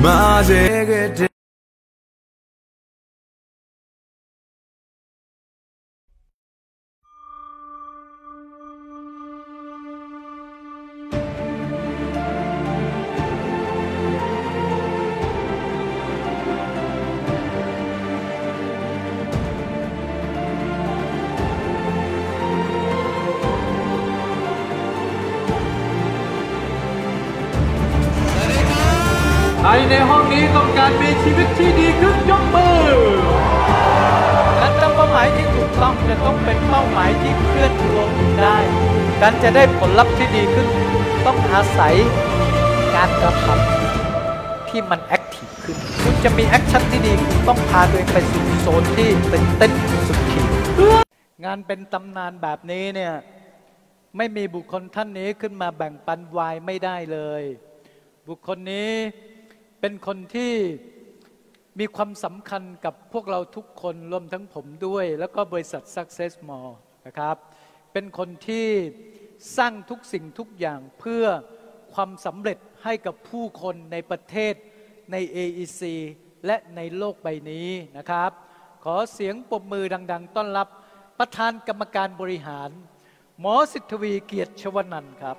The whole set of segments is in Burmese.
ใครในห้องนี้ต้องการมีชีวิตที่ดีขึ้นยกมือและเป้าหมายที่ถูกต้องจะต้องเป็นเป้าหมายที่เคลื่อนตัวได้การจะได้ผลลัพธ์ที่ดีขึ้นต้องอาศัยการกระทำที่มันแอคทีฟขึ้นคุณจะมีแอคชั่นที่ดีคุณต้องพาตัวเองไปสู่โซนที่ตื่นเต้นสุดขีดงานเป็นตำนานแบบนี้เนี่ยไม่มีบุคคลท่านนี้ขึ้นมาแบ่งปันวายไม่ได้เลยบุคคลนี้เป็นคนที่มีความสำคัญกับพวกเราทุกคนรวมทั้งผมด้วยแล้วก็บริษัท Success Mall นะครับเป็นคนที่สร้างทุกสิ่งทุกอย่างเพื่อความสำเร็จให้กับผู้คนในประเทศใน AEC และในโลกใบนี้นะครับขอเสียงปรบมือดังๆต้อนรับประธานกรรมการบริหารหมอสิทธวีเกียรติชวนันท์ครับ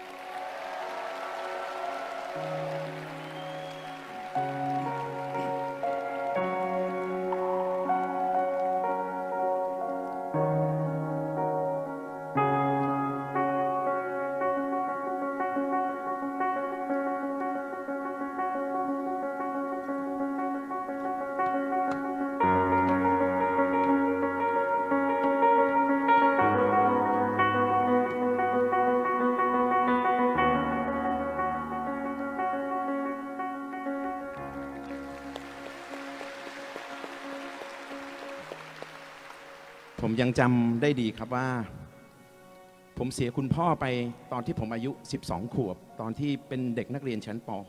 ผมยังจำได้ดีครับว่าผมเสียคุณพ่อไปตอนที่ผมอายุ12 ขวบตอนที่เป็นเด็กนักเรียนชั้นป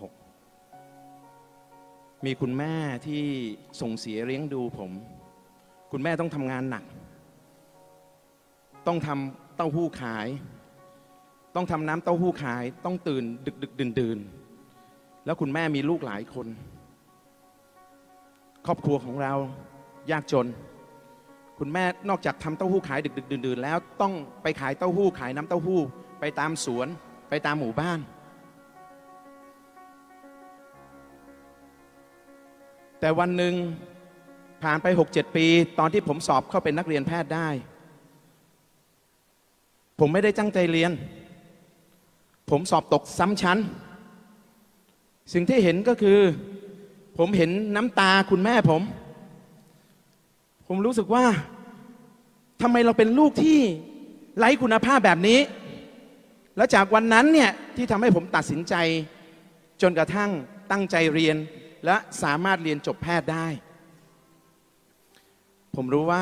.6 มีคุณแม่ที่ส่งเสียเลี้ยงดูผมคุณแม่ต้องทำงานหนักต้องทำเต้าหู้ขายต้องทำน้ำเต้าหู้ขายต้องตื่นดึกดื่นแล้วคุณแม่มีลูกหลายคนครอบครัวของเรายากจนคุณแม่นอกจากทำเต้าหู้ขายดึกดื่นแล้วต้องไปขายเต้าหู้ขายน้ำเต้าหู้ไปตามสวนไปตามหมู่บ้านแต่วันหนึ่งผ่านไป 6-7 ปีตอนที่ผมสอบเข้าเป็นนักเรียนแพทย์ได้ผมไม่ได้ตั้งใจเรียนผมสอบตกซ้ำชั้นสิ่งที่เห็นก็คือผมเห็นน้ำตาคุณแม่ผมรู้สึกว่าทำไมเราเป็นลูกที่ไร้คุณภาพแบบนี้แล้วจากวันนั้นเนี่ยที่ทำให้ผมตัดสินใจจนกระทั่งตั้งใจเรียนและสามารถเรียนจบแพทย์ได้ผมรู้ว่า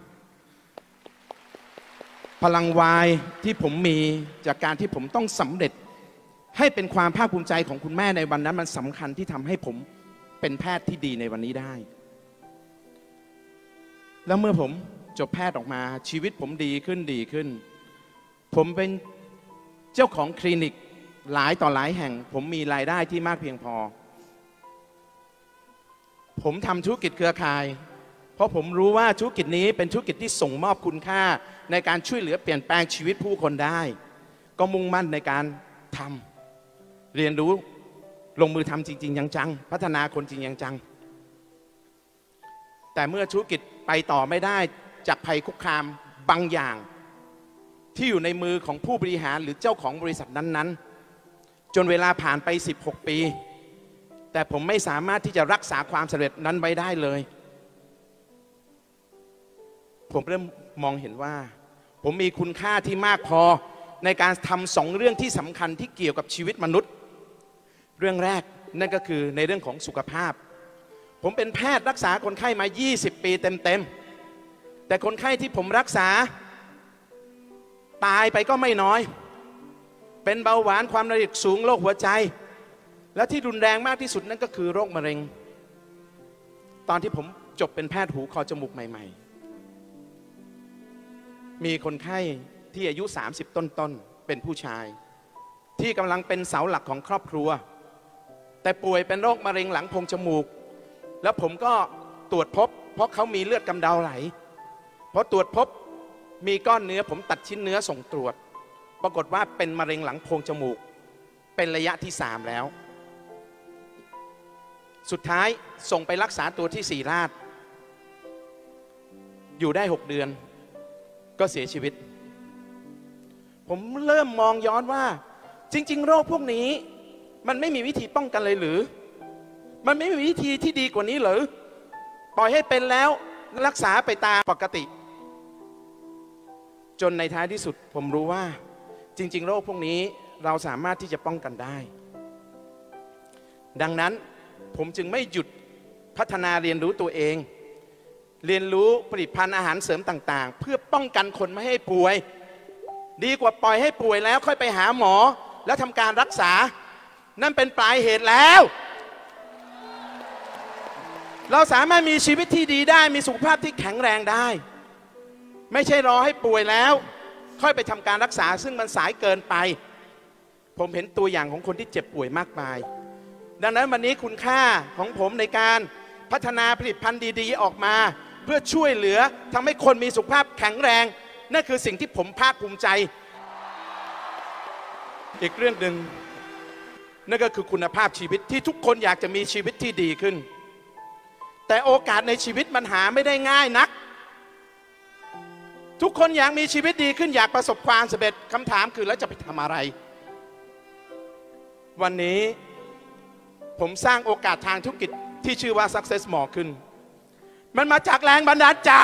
พลังวายที่ผมมีจากการที่ผมต้องสำเร็จให้เป็นความภาคภูมิใจของคุณแม่ในวันนั้นมันสำคัญที่ทำให้ผมเป็นแพทย์ที่ดีในวันนี้ได้แล้วเมื่อผมจบแพทย์ออกมาชีวิตผมดีขึ้นผมเป็นเจ้าของคลินิกหลายต่อหลายแห่งผมมีรายได้ที่มากเพียงพอผมทำธุรกิจเครือข่ายเพราะผมรู้ว่าธุรกิจนี้เป็นธุรกิจที่ส่งมอบคุณค่าในการช่วยเหลือเปลี่ยนแปลงชีวิตผู้คนได้ก็มุ่งมั่นในการทำเรียนรู้ลงมือทำจริงๆจังๆพัฒนาคนจริงจังแต่เมื่อธุรกิจไปต่อไม่ได้จากภัยคุกคามบางอย่างที่อยู่ในมือของผู้บริหารหรือเจ้าของบริษัทนั้นๆจนเวลาผ่านไป16 ปีแต่ผมไม่สามารถที่จะรักษาความสำเร็จนั้นไว้ได้เลยผมเริ่มมองเห็นว่าผมมีคุณค่าที่มากพอในการทำ2 เรื่องที่สำคัญที่เกี่ยวกับชีวิตมนุษย์เรื่องแรกนั่นก็คือในเรื่องของสุขภาพผมเป็นแพทย์รักษาคนไข้มา20 ปีเต็มๆแต่คนไข้ที่ผมรักษาตายไปก็ไม่น้อยเป็นเบาหวานความดันโลหิตสูงโรคหัวใจและที่รุนแรงมากที่สุดนั่นก็คือโรคมะเร็งตอนที่ผมจบเป็นแพทย์หูคอจมูกใหม่ๆมีคนไข้ที่อายุ30 ต้นๆเป็นผู้ชายที่กำลังเป็นเสาหลักของครอบครัวแต่ป่วยเป็นโรคมะเร็งหลังโพรงจมูกแล้วผมก็ตรวจพบเพราะเขามีเลือดกำเดาไหลพอตรวจพบมีก้อนเนื้อผมตัดชิ้นเนื้อส่งตรวจปรากฏว่าเป็นมะเร็งหลังโพรงจมูกเป็นระยะที่3แล้วสุดท้ายส่งไปรักษาตัวที่ศิริราชอยู่ได้6 เดือนก็เสียชีวิตผมเริ่มมองย้อนว่าจริงๆโรคพวกนี้มันไม่มีวิธีป้องกันเลยหรือมันไม่มีวิธีที่ดีกว่านี้หรือปล่อยให้เป็นแล้วรักษาไปตามปกติจนในท้ายที่สุดผมรู้ว่าจริงๆโรคพวกนี้เราสามารถที่จะป้องกันได้ดังนั้นผมจึงไม่หยุดพัฒนาเรียนรู้ตัวเองเรียนรู้ผลิตภัณฑ์อาหารเสริมต่างๆเพื่อป้องกันคนไม่ให้ป่วยดีกว่าปล่อยให้ป่วยแล้วค่อยไปหาหมอแล้วทำการรักษานั่นเป็นปลายเหตุแล้วเราสามารถมีชีวิตที่ดีได้มีสุขภาพที่แข็งแรงได้ไม่ใช่รอให้ป่วยแล้วค่อยไปทำการรักษาซึ่งมันสายเกินไปผมเห็นตัวอย่างของคนที่เจ็บป่วยมากมายดังนั้นวันนี้คุณค่าของผมในการพัฒนาผลิตภัณฑ์ดีๆออกมาเพื่อช่วยเหลือทำให้คนมีสุขภาพแข็งแรงนั่นคือสิ่งที่ผมภาคภูมิใจอีกเรื่องหนึ่งนั่นก็คือคุณภาพชีวิตที่ทุกคนอยากจะมีชีวิตที่ดีขึ้นแต่โอกาสในชีวิตมันหาไม่ได้ง่ายนักทุกคนอยากมีชีวิตดีขึ้นอยากประสบความสำเร็จคำถามคือแล้วจะไปทำอะไรวันนี้ผมสร้างโอกาสทางธุรกิจที่ชื่อว่า Success More ขึ้นมันมาจากแรงบันดาลใจ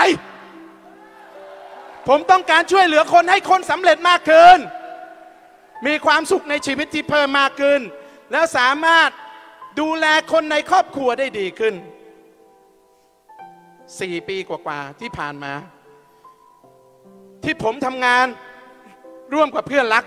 ผมต้องการช่วยเหลือคนให้คนสำเร็จมากขึ้นมีความสุขในชีวิตที่เพิ่มมากขึ้นแล้วสามารถดูแลคนในครอบครัวได้ดีขึ้น4 ปีกว่าๆที่ผ่านมาที่ผมทำงานร่วมกับเพื่อนรัก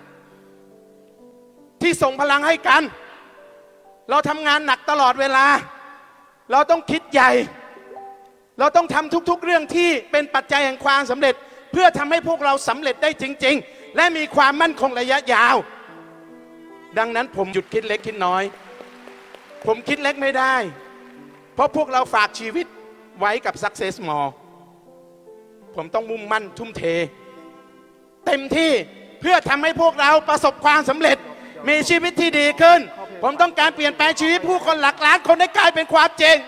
ที่ส่งพลังให้กันเราทำงานหนักตลอดเวลาเราต้องคิดใหญ่เราต้องทำทุกๆเรื่องที่เป็นปัจจัยแห่งความสำเร็จเพื่อทำให้พวกเราสำเร็จได้จริงๆและมีความมั่นคงระยะยาวดังนั้นผมหยุดคิดเล็กคิดน้อยผมคิดเล็กไม่ได้เพราะพวกเราฝากชีวิตไว้กับ Success More ผมต้องมุ่งมั่นทุ่มเทเต็มที่เพื่อทำให้พวกเราประสบความสำเร็จมีชีวิตที่ดีขึ้นผมต้องการเปลี่ยนแปลงชีวิตผู้คนหลักล้านคนให้กลายเป็นความจริง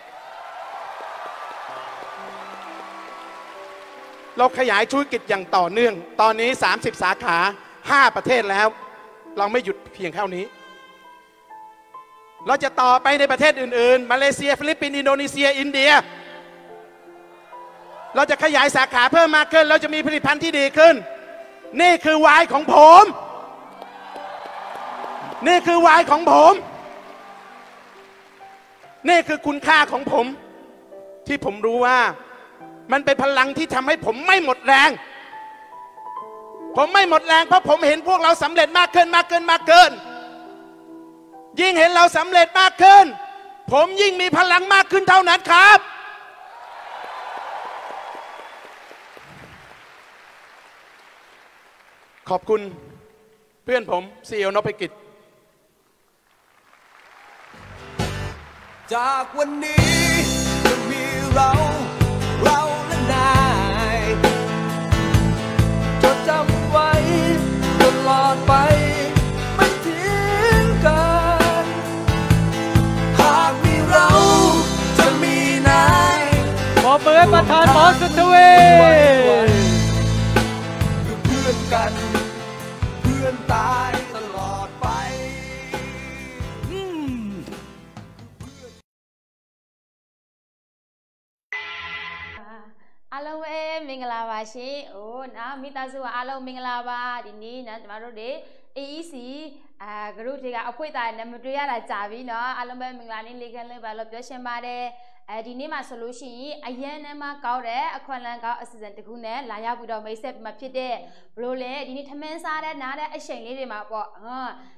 เราขยายธุรกิจอย่างต่อเนื่องตอนนี้30 สาขา5 ประเทศแล้วเราไม่หยุดเพียงเท่านี้เราจะต่อไปในประเทศอื่นๆมาเลเซียฟิลิปปินส์อินโดนีเซียอินเดียเราจะขยายสาขาเพิ่มมากขึ้นเราจะมีผลิตภัณฑ์ที่ดีขึ้นนี่คือวายของผมนี่คือวายของผมนี่คือคุณค่าของผมที่ผมรู้ว่ามันเป็นพลังที่ทำให้ผมไม่หมดแรงผมไม่หมดแรงเพราะผมเห็นพวกเราสำเร็จมากขึ้นยิ่งเห็นเราสำเร็จมากขึ้นผมยิ่งมีพลังมากขึ้นเท่านั้นครับขอบคุณเพื่อนผมซีอีโอนพกิจจากวันนี้จะมีเราและนายจดจำไว้ตลอดไปไม่ทิ้งกันหากมีเราจะมีนายขอมือประธานหมอสุทวีคือเพื่อนกันเพื่อนตายตลอดไปအားလုံးပဲမင်္ဂလာပါရှင်။နော်မိသားစုကအားလုံးမင်္ဂလာပါဒီနေ့နော်ကျမတို့တွေ AEC group တွေကအဖွေသားနဲ့မတွေ့ရတာကြာပြီနော်အားလုံးပဲမင်္ဂလာနေ့လေးခန်းလေးပါလို့ပြောရှင်ပါတယ်ဒီနေ့မှာဆိုလို့ရှိရင်အရန်နဲ့မှကောက်တဲ့အခွင့်အလမ်းကောက်အစီအစဉ်တစ်ခုနဲ့လာရောက်ပြီးတော့မိတ်ဆက်မှာဖြစ်တဲ့ဘလို့လဲဒီနေ့ထမင်းစားတဲ့နားတဲ့အချိန်လေးတွေမှာပေါ့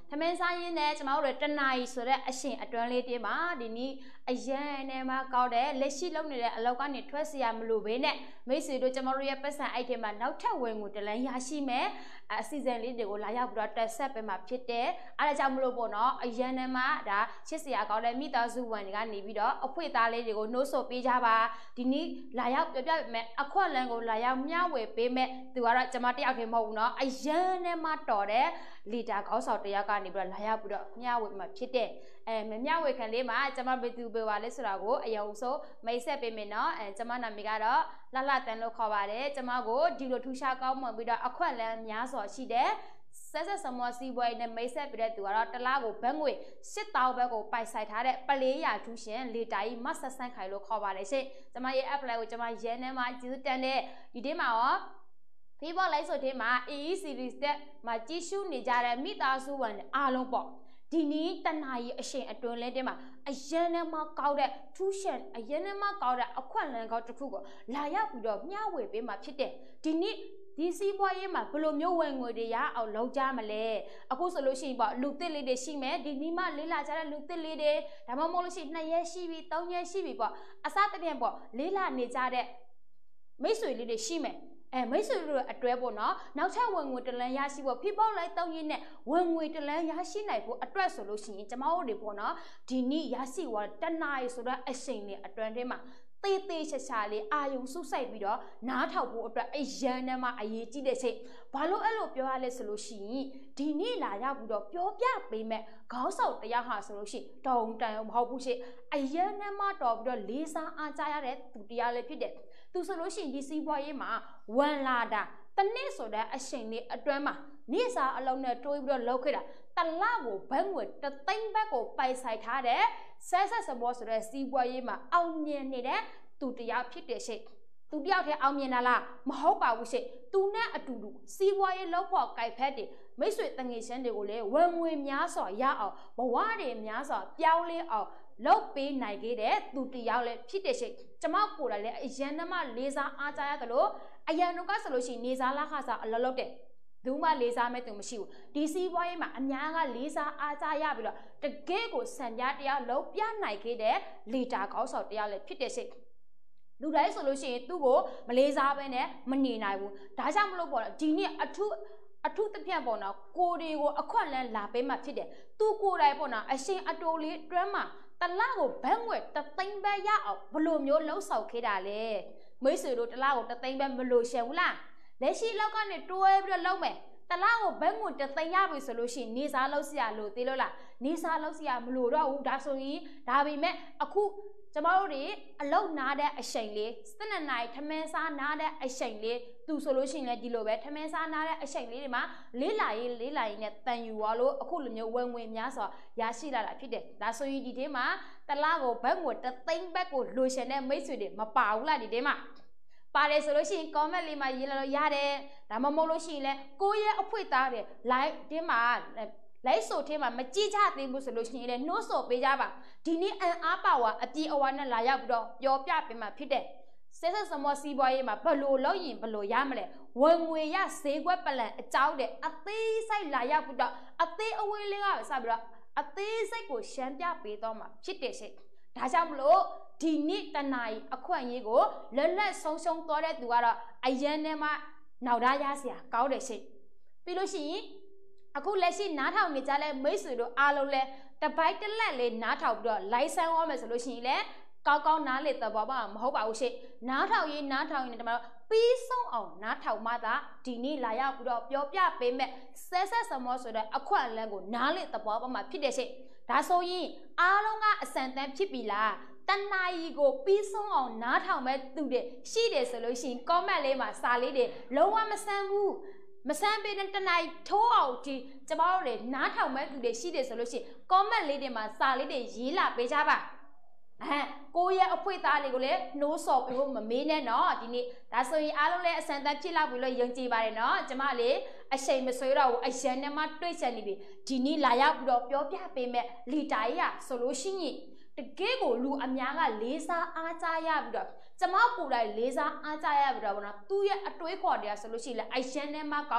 ထမင်းစားရင်းနဲ့ကျမတို့တနာရီဆိုတဲ့အရှင်အတွန်းလေးတင်းမှာဒီနေ့အရန်နဲ့မှကောက်တဲ့လက်ရှိလုပ်နေတဲ့အလောက်ကနေထွက်စီရမလို့ပဲနဲ့မိတ်ဆွေတို့ကျမတို့ရဲ့ပတ်စံအိုက်ထဲမှာနောက်ထပ်ဝင်ငွေတလန်းရရှိမယ်အစီအစဉ်လေးတွေကိုလာရောက်ပြီးတော့တက်ဆက်ပေးမှာဖြစ်တယ်အားဒါကြောင့်မလို့ပေါ့နော်အရန်နဲ့မှဒါချစ်စရာကောင်းတဲ့မိသားစုဝင်တွေကနေပြီးတော့အဖွေသားလေးတွေကိုနှိုးဆော်ပေးကြပါဒီနေ့လာရောက်ပြပြမယ်အခွက်လန်းကိုလာရောက်မျှဝေပေးမယ်သူကတော့ကျမတယောက်တည်းမဟုတ်ဘူးနော်အရန်နဲ့မှတော်တဲ့လီတာခေါင်းဆောင်တယောက်ကနေပြီးတော့လာရောက်ပြီးတော့မျှဝေမှာဖြစ်တဲ့မျှဝေခံလေးမှာကျမဘယ်သူပဲပါလဲဆိုတာကိုအရင်ဆုံးမိတ်ဆက်ပေးမယ်နော်ကျမနာမည်ကတော့လှလှတန်လို့ခေါ်ပါတယ်ကျမကိုဒီလိုထူးခြားကောင်းမွန်ပြီးတော့အခွက်လန်းများစွာရှိတဲ့ဆက်စမောစီးပွဲနဲ့မိတ်ဆက်ပြီးတဲ့သူကတော့တလားကိုဘက်ငွေ8000ဘက်ကိုပိုက်ဆိုင်ထားတဲ့ပလေးရထူးရှင်လေတာကြီးမဆက်ဆန်းခိုင်လို့ခေါ်ပါတယ်ရှင်ကျမရဲ့ apply ကိုကျမရဲနေမှာကျေးဇူးတင်တဲ့ဒီနေ့မှာရောဖေးပေါ်လိုက်ဆိုတဲ့မှာ AE series တဲ့မှာကြည့်ရှုနေကြတဲ့မိသားစုဝင်အားလုံးပေါ့ဒီနေ့တနာရီအရှင်အတွင်းလဲတဲ့မှာအရန်နဲ့မှကောက်တဲ့ထူးရှင်အရန်နဲ့မှကောက်တဲ့အခွင့်အလမ်းကောက်တစ်ခုကိုလာရောက်ပြီးတော့မျှဝေပေးမှာဖြစ်တယ်ဒီနေ့ဒီစီးပွားရေးမှာဘယ်လိုမျိုးဝင်ငွေတွေရအောင်လုပ်ကြမလဲအခုဆိုလို့ရှိရင်ပေါ့လူသစ်လေးတွေရှိမယ်ဒီနီးမှလေးလာကြတဲ့လူသစ်လေးတွေဒါမှမဟုတ်လို့ရှိရင်2ရက်ရှိပြီ3ရက်ရှိပြီပေါ့အစတည်းပေါ့လေးလာနေကြတဲ့မိတ်ဆွေလေးတွေရှိမယ်မိတ်ဆွေတို့အတွဲပေါ့နော်နောက်ထပ်ဝင်ငွေတလန်းရရှိဖို့ဖိပေါက်လိုက်တောင်းရင်းနဲ့ဝင်ငွေတလန်းရရှိနိုင်ဖို့အတွက်ဆိုလို့ရှိရင်ကျမတို့တွေပေါ့နော်ဒီနေ့ရရှိသွားတနာရီဆိုတော့အချိန်နဲ့အတွန်းထဲမှာတေးသေးချာချာလေးအာယုံစုစိုက်ပြီးတော့နားထောင်ဖို့အတွက်အရန်နဲ့မှအရေးကြီးတဲ့ချိန်ဘာလို့အဲ့လိုပြောရလဲဆိုလို့ရှိရင်ဒီနေ့လာရောက်ပြီးတော့ပြောပြပေးမဲ့ခေါင်းဆောင်တရားဟာဆိုလို့ရှိရင်တုံတန်မဟုတ်ဘူးရှိအရန်နဲ့မှတော်ပြီးတော့လေးစားအားကြရတဲ့သူတရားလေးဖြစ်တယ်သူဆိုလို့ရှိရင်ဒီစီးပွားရေးမှာဝန်လာတာတနေ့ဆိုတဲ့အချိန်လေးအတွန်းမှာနေ့စာအလုံးနဲ့တိုးပြီးတော့လောက်ခဲ့တာတလကိုဘက်ငွေ3သိန်းဘက်ကိုပိုက်ဆိုင်ထားတဲ့ဆက်စမောဆိုတဲ့စီးပွားရေးမှာအောင်မြင်နေတဲ့သူတရားဖြစ်တဲ့ရှိသူတယောက်တည်းအောင်မြင်တာလားမဟုတ်ပါဘူးရှိသူနဲ့အတူတူစီးပွားရေးလောက်ဖို့ကြိုက်ဖက်တယ်မိတ်ဆွေတငယ်ချင်းတွေကိုလည်းဝင်ငွေများစွာရအောင်ဘဝတွေများစွာပြောင်းလဲအောင်လုပ်ပေးနိုင်ခဲ့တဲ့သူတယောက်လည်းဖြစ်တဲ့ရှိကျမကိုယ်တိုင်လည်းအရန်နှမလေးစားအားကြရတယ်လို့အရန်တို့ကဆိုလို့ရှိရင်နေစားလားခါစားအလုပ်လုပ်တယ်ဒူးမလေးစားမဲ့သူမရှိဘူးဒီစီးပွားရေးမှာအများကလေးစားအားကြရပြီးတော့တကယ့်ကိုစံပြတရားလုံးပြနိုင်ခဲ့တဲ့လီတာခေါင်းဆောင်တရားလည်းဖြစ်တဲ့ရှိလူတိုင်းဆိုလို့ရှိရင်သူ့ကိုမလေးစားဘဲနဲ့မနေနိုင်ဘူးဒါကြောင့်မလို့ပေါ့ဒီနေ့အထုတပြတ်ပေါ့နော်ကိုတွေကိုအခွက်လန်းလာပေးမှဖြစ်တယ်သူကိုယ်တိုင်ပေါ့နော်အရှင်အတိုးလေးတွဲမှာတလကိုဘက်ငွေ3သိန်းပဲရအောင်ဘလို့မျိုးလှုပ်ဆောင်ခဲ့တာလဲမိတ်ဆွေတို့တလကို3သိန်းပဲမလို့ရှယ်ဘူးလားလက်ရှိလောက်ကနေတွဲပြီးတော့လောက်မယ်တလားကိုဘက်ငွေ3သိန်းရပြီဆိုလို့ရှိရင်နေစားလောက်စရာလို့သေးလို့လားနေစားလောက်စရာမလို့တော့ဘူးဒါဆိုရင်ဒါပေမဲ့အခုကျမတို့တွေအလုတ်နားတဲ့အချိန်လေး12နာရီထမင်းစားနားတဲ့အချိန်လေးသူဆိုလို့ရှိရင်လည်းဒီလိုပဲထမင်းစားနားတဲ့အချိန်လေးတွေမှာလေးလာရေးနဲ့တန်ယူသွားလို့အခုလိုမျိုးဝင်ငွေများစွာရရှိလာတာဖြစ်တယ်ဒါဆိုရင်ဒီထဲမှာတလားကိုဘက်ငွေ3သိန်းဘက်ကိုလိုချင်တဲ့မိတ်ဆွေတွေမပါဘူးလားဒီထဲမှာပါတယ်ဆိုလို့ရှိရင် comment လေးမှာရေးလာလို့ရတယ်ဒါမှမဟုတ်လို့ရှိရင်လည်းကိုယ့်ရဲ့အဖွေသားတွေ like တင်းမှာလိုက်ဆိုထဲမှာမကြည့်ကြသေးဘူးဆိုလို့ရှိရင်လည်းနှိုးဆော်ပေးကြပါဒီနေ့အန်အားပါဝါအပြေအဝါနဲ့လာရောက်ပြီးတော့ပြောပြပေးမှာဖြစ်တဲ့ဆက်စမောစီးပွားရေးမှာဘလို့လောက်ရင်ဘလို့ရမလဲဝင်ငွေရဈေးကွက်ပလန်အကြောင်းတဲ့အသေးစိတ်လာရောက်ပြီးတော့အသေးအဝေးလေးကစပြီးတော့အသေးစိတ်ကိုရှင်းပြပေးတော့မှာဖြစ်တဲ့ရှိဒါကြောင့်မလို့ဒီနေ့တနာရီအခွင့်အရေးကိုလက်ဆုံးရှုံးသွားတဲ့သူကတော့အရန်နဲ့မှနောက်သားရစရာကောင်းတယ်ရှိပြီးလို့ရှိရင်အခုလက်ရှိနားထောင်နေကြတဲ့မိတ်ဆွေတို့အားလုံးလဲတပိုက်တလက်လေးနားထောင်ပြီးတော့လိုက်ဆန်းသွားမယ်ဆိုလို့ရှိရင်လဲကောင်းကောင်းနားလေသဘောပါမဟုတ်ပါဘူးရှိနားထောင်ရင်ဒီမှာပြီးဆုံးအောင်နားထောင်မှသာဒီနေ့လာရောက်ပြီးတော့ပြောပြပေးမဲ့ဆက်စမောဆိုတဲ့အခွင့်အလမ်းကိုနားလေသဘောပါမှာဖြစ်တယ်ရှိဒါဆိုရင်အားလုံးကအစံတန်းဖြစ်ပြီလားတနာရီကိုပြီးဆုံးအောင်နားထောင်မဲ့သူတွေရှိတယ်ဆိုလို့ရှိရင် comment လေးမှာစာလေးတွေလုံးဝမဆန်းဘူးမဆန်းပေးတဲ့တနိုင်ထိုးအောင်ဒီကျမတို့တွေနားထောင်မဲ့သူတွေရှိတယ်ဆိုလို့ရှိရင် comment လေးတွေမှာစာလေးတွေရေးလာပေးကြပါကိုရဲ့အဖွေသားလေးကိုလည်းနှိုးဆော်ပြီးမမေးနဲ့နော်ဒီနေ့ဒါဆိုရင်အားလုံးလည်းအစံတန်းဖြစ်လောက်ပြီလို့ယုံကြည်ပါတယ်နော်ကျမလေးအချိန်မဆွေးတော့ဘူးအရန်နဲ့မှတွေ့ချင်နေပြီဒီနေ့လာရောက်ပြီးတော့ပြောပြပေးမဲ့လီတာကြီးရဆိုလို့ရှိရင်တကယ်ကိုလူအများကလေးစားအားကြရပြီးတော့ကျမကိုယ်တိုင်လေးစားအားကြရပြီးတော့ဘောနော်သူ့ရဲ့အတွေးခေါ်တရားဆိုလို့ရှိရင်လည်းအရန်နဲ့မှကောင်းတယ်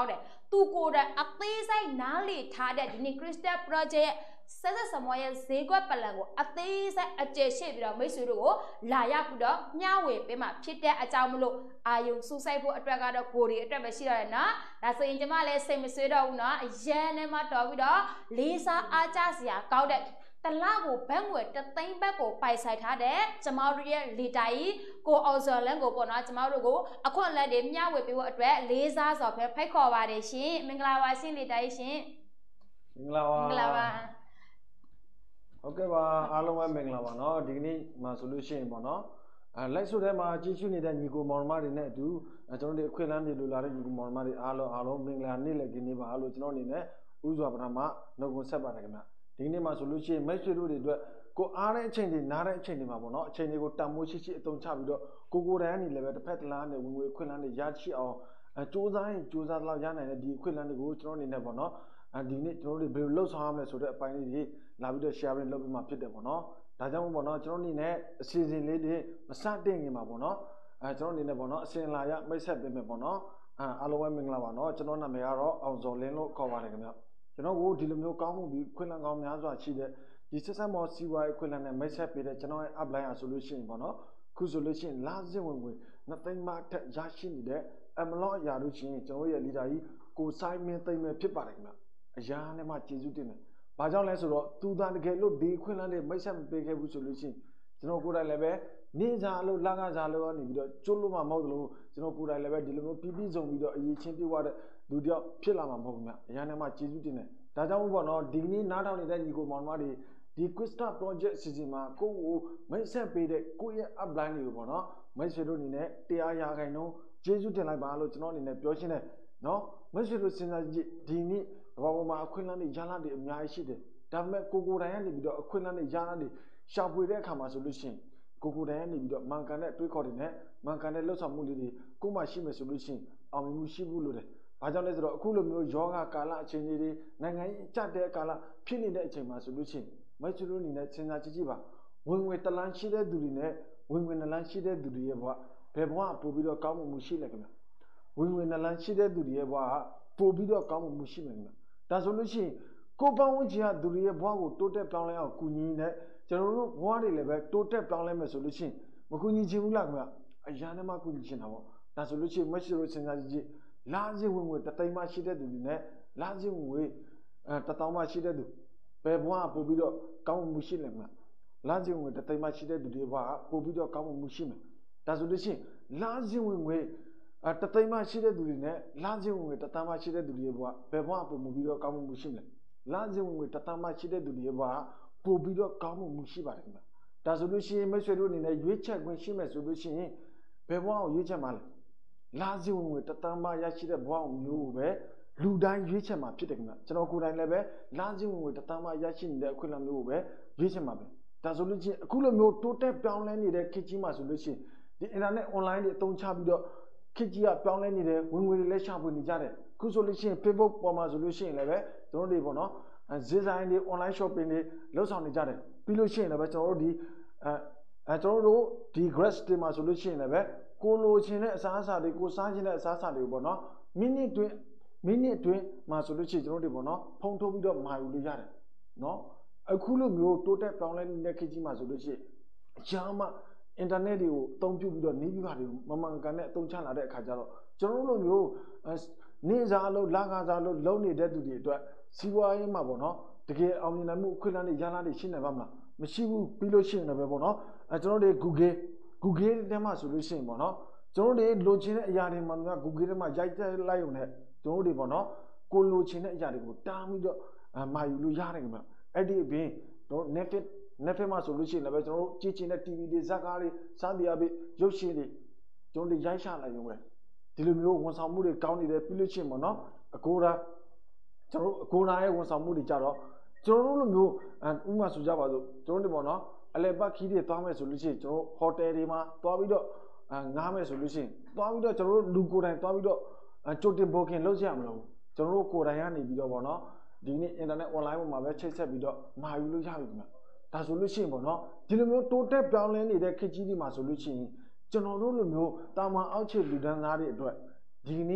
သူကိုယ်တိုင်အသေးစိတ်နားလေထားတဲ့ဒီနေ့ Crystal Project ဆက်စမောရဲ့ဈေးကွက်ပလန်ကိုအသေးစိတ်အကျယ်ရှိပြီးတော့မိတ်ဆွေတို့ကိုလာရောက်ပြီးတော့မျှဝေပေးမှဖြစ်တဲ့အကြောင်းမလို့အာယုံစူးစိုက်ဖို့အတွက်ကတော့ကိုယ်တွေအတွက်ပဲရှိရတယ်နော်ဒါဆိုရင်ကျမလည်းစိတ်မဆွေးတော့ဘူးနော်အရန်နဲ့မှတော်ပြီးတော့လေးစားအားကြစရာကောင်းတဲ့တလားကိုဘက်ငွေတသိန်းဘက်ကိုပိုက်ဆိုင်ထားတဲ့ကျမတို့ရဲ့လီတာကြီးကိုအောင်စော်လန်းကိုပေါ့နော်ကျမတို့ကိုအခွင့်အလမ်းတွေမျှဝေပေးဖို့အတွက်လေးစားစွာပဲဖိတ်ခေါ်ပါတယ်ရှင်မင်္ဂလာပါရှင်လီတာကြီးရှင်မင်္ဂလာပါဟုတ်ကဲ့ပါအားလုံးပဲမင်္ဂလာပါเนาะဒီကနေ့မှာဆိုလို့ရှိရင်ပေါ့เนาะလိုက်ဆိုထဲမှာကြည့်ရှုနေတဲ့ညီကိုမောင်နှမတွေနဲ့အတူကျွန်တော်တို့အခွင့်အလမ်းတွေလိုလာတဲ့ညီကိုမောင်နှမတွေအားလုံးမင်္ဂလာနေ့လည်ခင်းနေ့ပါလို့ကျွန်တော်အနေနဲ့ဥစွာပထမနှုတ်ခွန်းဆက်ပါတယ်ခင်ဗျဒီနေ့မှာဆိုလို့ရှိရင်မိတ်ဆွေတို့တွေအတွက်ကိုအားတဲ့အချိန်တွေနားတဲ့အချိန်တွေမှာပေါ့เนาะအချိန်တွေကိုတန်ဖိုးရှိအသုံးချပြီးတော့ကိုယ်တိုင်ကနေလည်းပဲတစ်ဖက်တစ်လားနဲ့ဝင်ငွေအခွင့်အလမ်းတွေရရှိအောင်စူးစမ်းတော့ရနိုင်တဲ့ဒီအခွင့်အလမ်းတွေကိုကျွန်တော်အနေနဲ့ပေါ့เนาะဒီနေ့ကျွန်တော်တို့ဘယ်လိုလှုပ်ဆောင်ရမလဲဆိုတဲ့အပိုင်းလေးတွေလာပြီးတော့ sharing လုပ်ပြီးမှဖြစ်တယ်ပေါ့နော်ဒါကြောင့်ပေါ့နော်ကျွန်တော်အနေနဲ့အစီအစဉ်လေးတွေမစတင်ခင်မှာပေါ့နော်ကျွန်တော်အနေနဲ့ပေါ့နော်အစဉ်လာရမိတ်ဆက်ပေးမယ်ပေါ့နော်အားလုံးပဲမင်္ဂလာပါနော်ကျွန်တော်နာမည်ကတော့အောင်စော်လင်းလို့ခေါ်ပါတယ်ခင်ဗျကျွန်တော်ကိုဒီလိုမျိုးကောင်းမှုပြီးခွင့်လန်းကောင်းများစွာရှိတဲ့ဒီဆက်ဆက်မော်စီဝိုင်းခွင့်လန်းနဲ့မိတ်ဆက်ပေးတဲ့ကျွန်တော်ရဲ့ upline ဆိုလို့ရှိရင်ပေါ့နော်ခုဆိုလို့ရှိရင်လာစဉ်ဝင်နှစ်သိန်းမှထက်ရရှိနေတဲ့အမလော့အရာတို့ချင်းကျွန်တော်ရဲ့ leader ကြီးကိုဆိုင်မင်းသိမ့်မဲ့ဖြစ်ပါတယ်ခင်ဗျအရာနဲ့မှကျေးဇူးတင်တယ်။ဘာကြောင့်လဲဆိုတော့သူသားတကယ်လို့ဒီခွင့်လန်းတွေမိတ်ဆက်မပေးခဲ့ဘူးဆိုလို့ရှိရင်ကျွန်တော်ကိုယ်တိုင်လည်းပဲနေစားလို့လကားစားလို့နေပြီးတော့ကျွတ်လို့မှမဟုတ်သလိုကျွန်တော်ကိုယ်တိုင်လည်းပဲဒီလိုမျိုးပြည့်စုံပြီးတော့အရေးချင်းပြေဝတဲ့လူတယောက်ဖြစ်လာမှာမဟုတ်ဘူးမြ။အရာနဲ့မှကျေးဇူးတင်တယ်။ဒါကြောင့်မို့ပေါ့နော်ဒီကနေ့နားထောင်နေတဲ့ညီကိုမောင်နှမတွေဒီ Crystal Project အစီအစဉ်မှာကိုယ့်ကိုမိတ်ဆက်ပေးတဲ့ကိုယ့်ရဲ့ upline တွေကိုပေါ့နော်မိတ်ဆွေတို့အနေနဲ့တရားရာခိုင်နှုန်းကျေးဇူးတင်လိုက်ပါလို့ကျွန်တော်အနေနဲ့ပြောရှင်းတယ်နော်မိတ်ဆွေတို့စဉ်းစားကြည့်ဒီနေ့ဘာပေါ်မှာအခွင့်အလမ်းတွေရလာတဲ့အများကြီးရှိတယ်ဒါပေမဲ့ကိုတိုင်ကနေပြီးတော့အခွင့်အလမ်းတွေရလာတွေရှာဖွေတဲ့အခါမှာဆိုလို့ရှိရင်ကိုတိုင်ကနေပြီးတော့မှန်ကန်တဲ့တွေးခေါ်တွေနဲ့မှန်ကန်တဲ့လှုပ်ဆောင်မှုလေးတွေကိုမှရှိမယ်ဆိုလို့ရှိရင်အောင်မြင်မှုရှိဘူးလို့တယ်ဘာကြောင့်လဲဆိုတော့အခုလိုမျိုးယောဂကာလအချိန်ကြီးတွေနိုင်ငံရေးကြတဲ့ကာလဖြစ်နေတဲ့အချိန်မှာဆိုလို့ရှိရင်မိတ်ဆွေတို့အနေနဲ့စဉ်းစားကြည့်ပါဝင်ငွေတလန်းရှိတဲ့သူတွေနဲ့ဝင်ငွေနှလန်းရှိတဲ့သူတွေရဲ့ဘဝဘယ်ဘဝပို့ပြီးတော့ကောင်းမှုရှိလဲခင်ဗျဝင်ငွေနှလန်းရှိတဲ့သူတွေရဲ့ဘဝပို့ပြီးတော့ကောင်းမှုရှိမယ်ခင်ဗျဒါဆိုလို့ရှိရင်ကိုပောင်းဝန်းကျင်ကသူတွေရဲ့ဘဝကိုတိုးတက်ပြောင်းလဲအောင်ကူညီနေကျွန်တော်တို့ဘဝတွေလည်းပဲတိုးတက်ပြောင်းလဲမယ်ဆိုလို့ရှိရင်မကူညီချင်ဘူးလားခင်ဗျအရာနဲ့မှကူညီချင်တာပေါ့ဒါဆိုလို့ရှိရင်မရှိလို့စဉ်းစားကြည့်လာစဉ်ဝင်ငွေတသိန်းမှရှိတဲ့သူတွေနဲ့လာစဉ်ဝင်ငွေ1000မှရှိတဲ့သူဘယ်ဘဝပို့ပြီးတော့ကောင်းမှုရှိလဲခင်ဗျလာစဉ်ဝင်ငွေတသိန်းမှရှိတဲ့သူတွေဘဝပို့ပြီးတော့ကောင်းမှုရှိမယ်ဒါဆိုလို့ရှိရင်လာစဉ်ဝင်ငွေတသိန်းမှရှိတဲ့သူတွေနဲ့လာစဉ်ဝင်ငွေ1000မှရှိတဲ့သူတွေဘဝဘယ်ဘဝပို့ပြီးတော့ကောင်းမှုရှိမလဲလာစဉ်ဝင်ငွေ1000မှရှိတဲ့သူတွေဘဝပို့ပြီးတော့ကောင်းမှုရှိပါတယ်ခင်ဗျဒါဆိုလို့ရှိရင်မိတ်ဆွေတို့အနေနဲ့ရွေးချက်ခွင့်ရှိမယ်ဆိုလို့ရှိရင်ဘယ်ဘဝကိုရွေးချက်မှာလဲလာစဉ်ဝင်ငွေ1000မှရရှိတဲ့ဘဝမျိုးကိုပဲလူတိုင်းရွေးချက်မှာဖြစ်တယ်ခင်ဗျကျွန်တော်ကိုယ်တိုင်လည်းပဲလာစဉ်ဝင်ငွေ1000မှရရှိနေတဲ့အခွင့်အလမ်းမျိုးကိုပဲရွေးချက်မှာပဲဒါဆိုလို့ရှိရင်အခုလိုမျိုးတိုးတက်ပြောင်းလဲနေတဲ့ခေတ်ကြီးမှာဆိုလို့ရှိရင်ဒီ internet online တွေအသုံးချပြီးတော့ခေတ်ကြီးကပြောင်းလဲနေတယ်ဝင်ငွေတွေလည်းရှာဖွေနေကြတယ်ခုဆိုလို့ရှိရင် Facebook ပေါ်မှာဆိုလို့ရှိရင်လည်းပဲကျွန်တော်တို့တွေပေါ့နော်ဈေးဆိုင်တွေ online shopping တွေလုပ်ဆောင်နေကြတယ်ပြီးလို့ရှိရင်လည်းပဲကျွန်တော်တို့ဒီ grass တွေမှာဆိုလို့ရှိရင်လည်းပဲကိုလိုချင်တဲ့အစားအစာတွေကိုစားချင်တဲ့အစားအစာတွေကိုပေါ့နော်မိနစ်တွင်းမှာဆိုလို့ရှိရင်ကျွန်တော်တို့တွေပေါ့နော်ဖုံးထုတ်ပြီးတော့မာယူလို့ရတယ်နော်အခုလိုမျိုးတိုးတက်ပြောင်းလဲနေတဲ့ခေတ်ကြီးမှာဆိုလို့ရှိရင်အချမ်းမှအင်တာနက်တွေကိုအသုံးပြုပြီးတော့နေပြီးပါတယ်မမှန်ကန်တဲ့အသုံးချလာတဲ့အခါကျတော့ကျွန်တော်တို့လိုမျိုးနေစားလို့လကားစားလို့လုံနေတဲ့သူတွေအတွက်စီးပွားရေးမှာပေါ့နော်တကယ်အောင်မြင်နိုင်မှုအခွင့်အလမ်းတွေရလာတွေရှိနေပါမလားမရှိဘူးပြီးလို့ရှိရင်လည်းပဲပေါ့နော်ကျွန်တော်တို့ Google ထဲမှာဆိုလို့ရှိရင်ပေါ့နော်ကျွန်တော်တို့လိုချင်တဲ့အရာတွေမှန်များ Google ထဲမှာရိုက်တက်လိုက်ရုံနဲ့ကျွန်တော်တို့ပေါ့နော်ကိုလိုချင်တဲ့အရာတွေကိုတားပြီးတော့မာယူလို့ရတယ်ခင်ဗျအဲ့ဒီအပြင်ကျွန်တော် Netflix မှာဆိုလို့ရှိရင်လည်းပဲကျွန်တော်တို့ကြည့်ချင်တဲ့ TV တွေဇာတ်ကားတွေစားတရားပြီးရုပ်ရှင်တွေကျွန်တော်တို့ရိုက်ချလိုက်ရုံပဲဒီလိုမျိုးဝန်ဆောင်မှုတွေကောင်းနေတယ်ပြီးလို့ရှိရင်ပေါ့နော်အကိုရာကျွန်တော်တို့အကိုရာရဲ့ဝန်ဆောင်မှုတွေကြတော့ကျွန်တော်တို့လိုမျိုးဥပမာဆိုကြပါစို့ကျွန်တော်တို့ပေါ့နော်အလဲပတ်ခီးတွေသွားမယ်ဆိုလို့ရှိရင်ကျွန်တော်ဟိုတယ်တွေမှာသွားပြီးတော့ငားမယ်ဆိုလို့ရှိရင်သွားပြီးတော့ကျွန်တော်တို့လူကိုယ်တိုင်သွားပြီးတော့ကြိုတင် booking လုပ်ရမလို့ကျွန်တော်တို့ကိုယ်တိုင်ကနေပြီးတော့ပေါ့နော်ဒီနေ့ internet online ပေါ်မှာပဲချိတ်ဆက်ပြီးတော့မှာယူလို့ရပြီခင်ဗျဒါဆိုလို့ရှိရင်ပေါ့နော်ဒီလိုမျိုးတိုးတက်ပြောင်းလဲနေတဲ့ခေတ်ကြီးတွေမှာဆိုလို့ရှိရင်ကျွန်တော်တို့လိုမျိုးတာမန်အောက်ခြေလူတန်းသားတွေအတွက်ဒီနေ့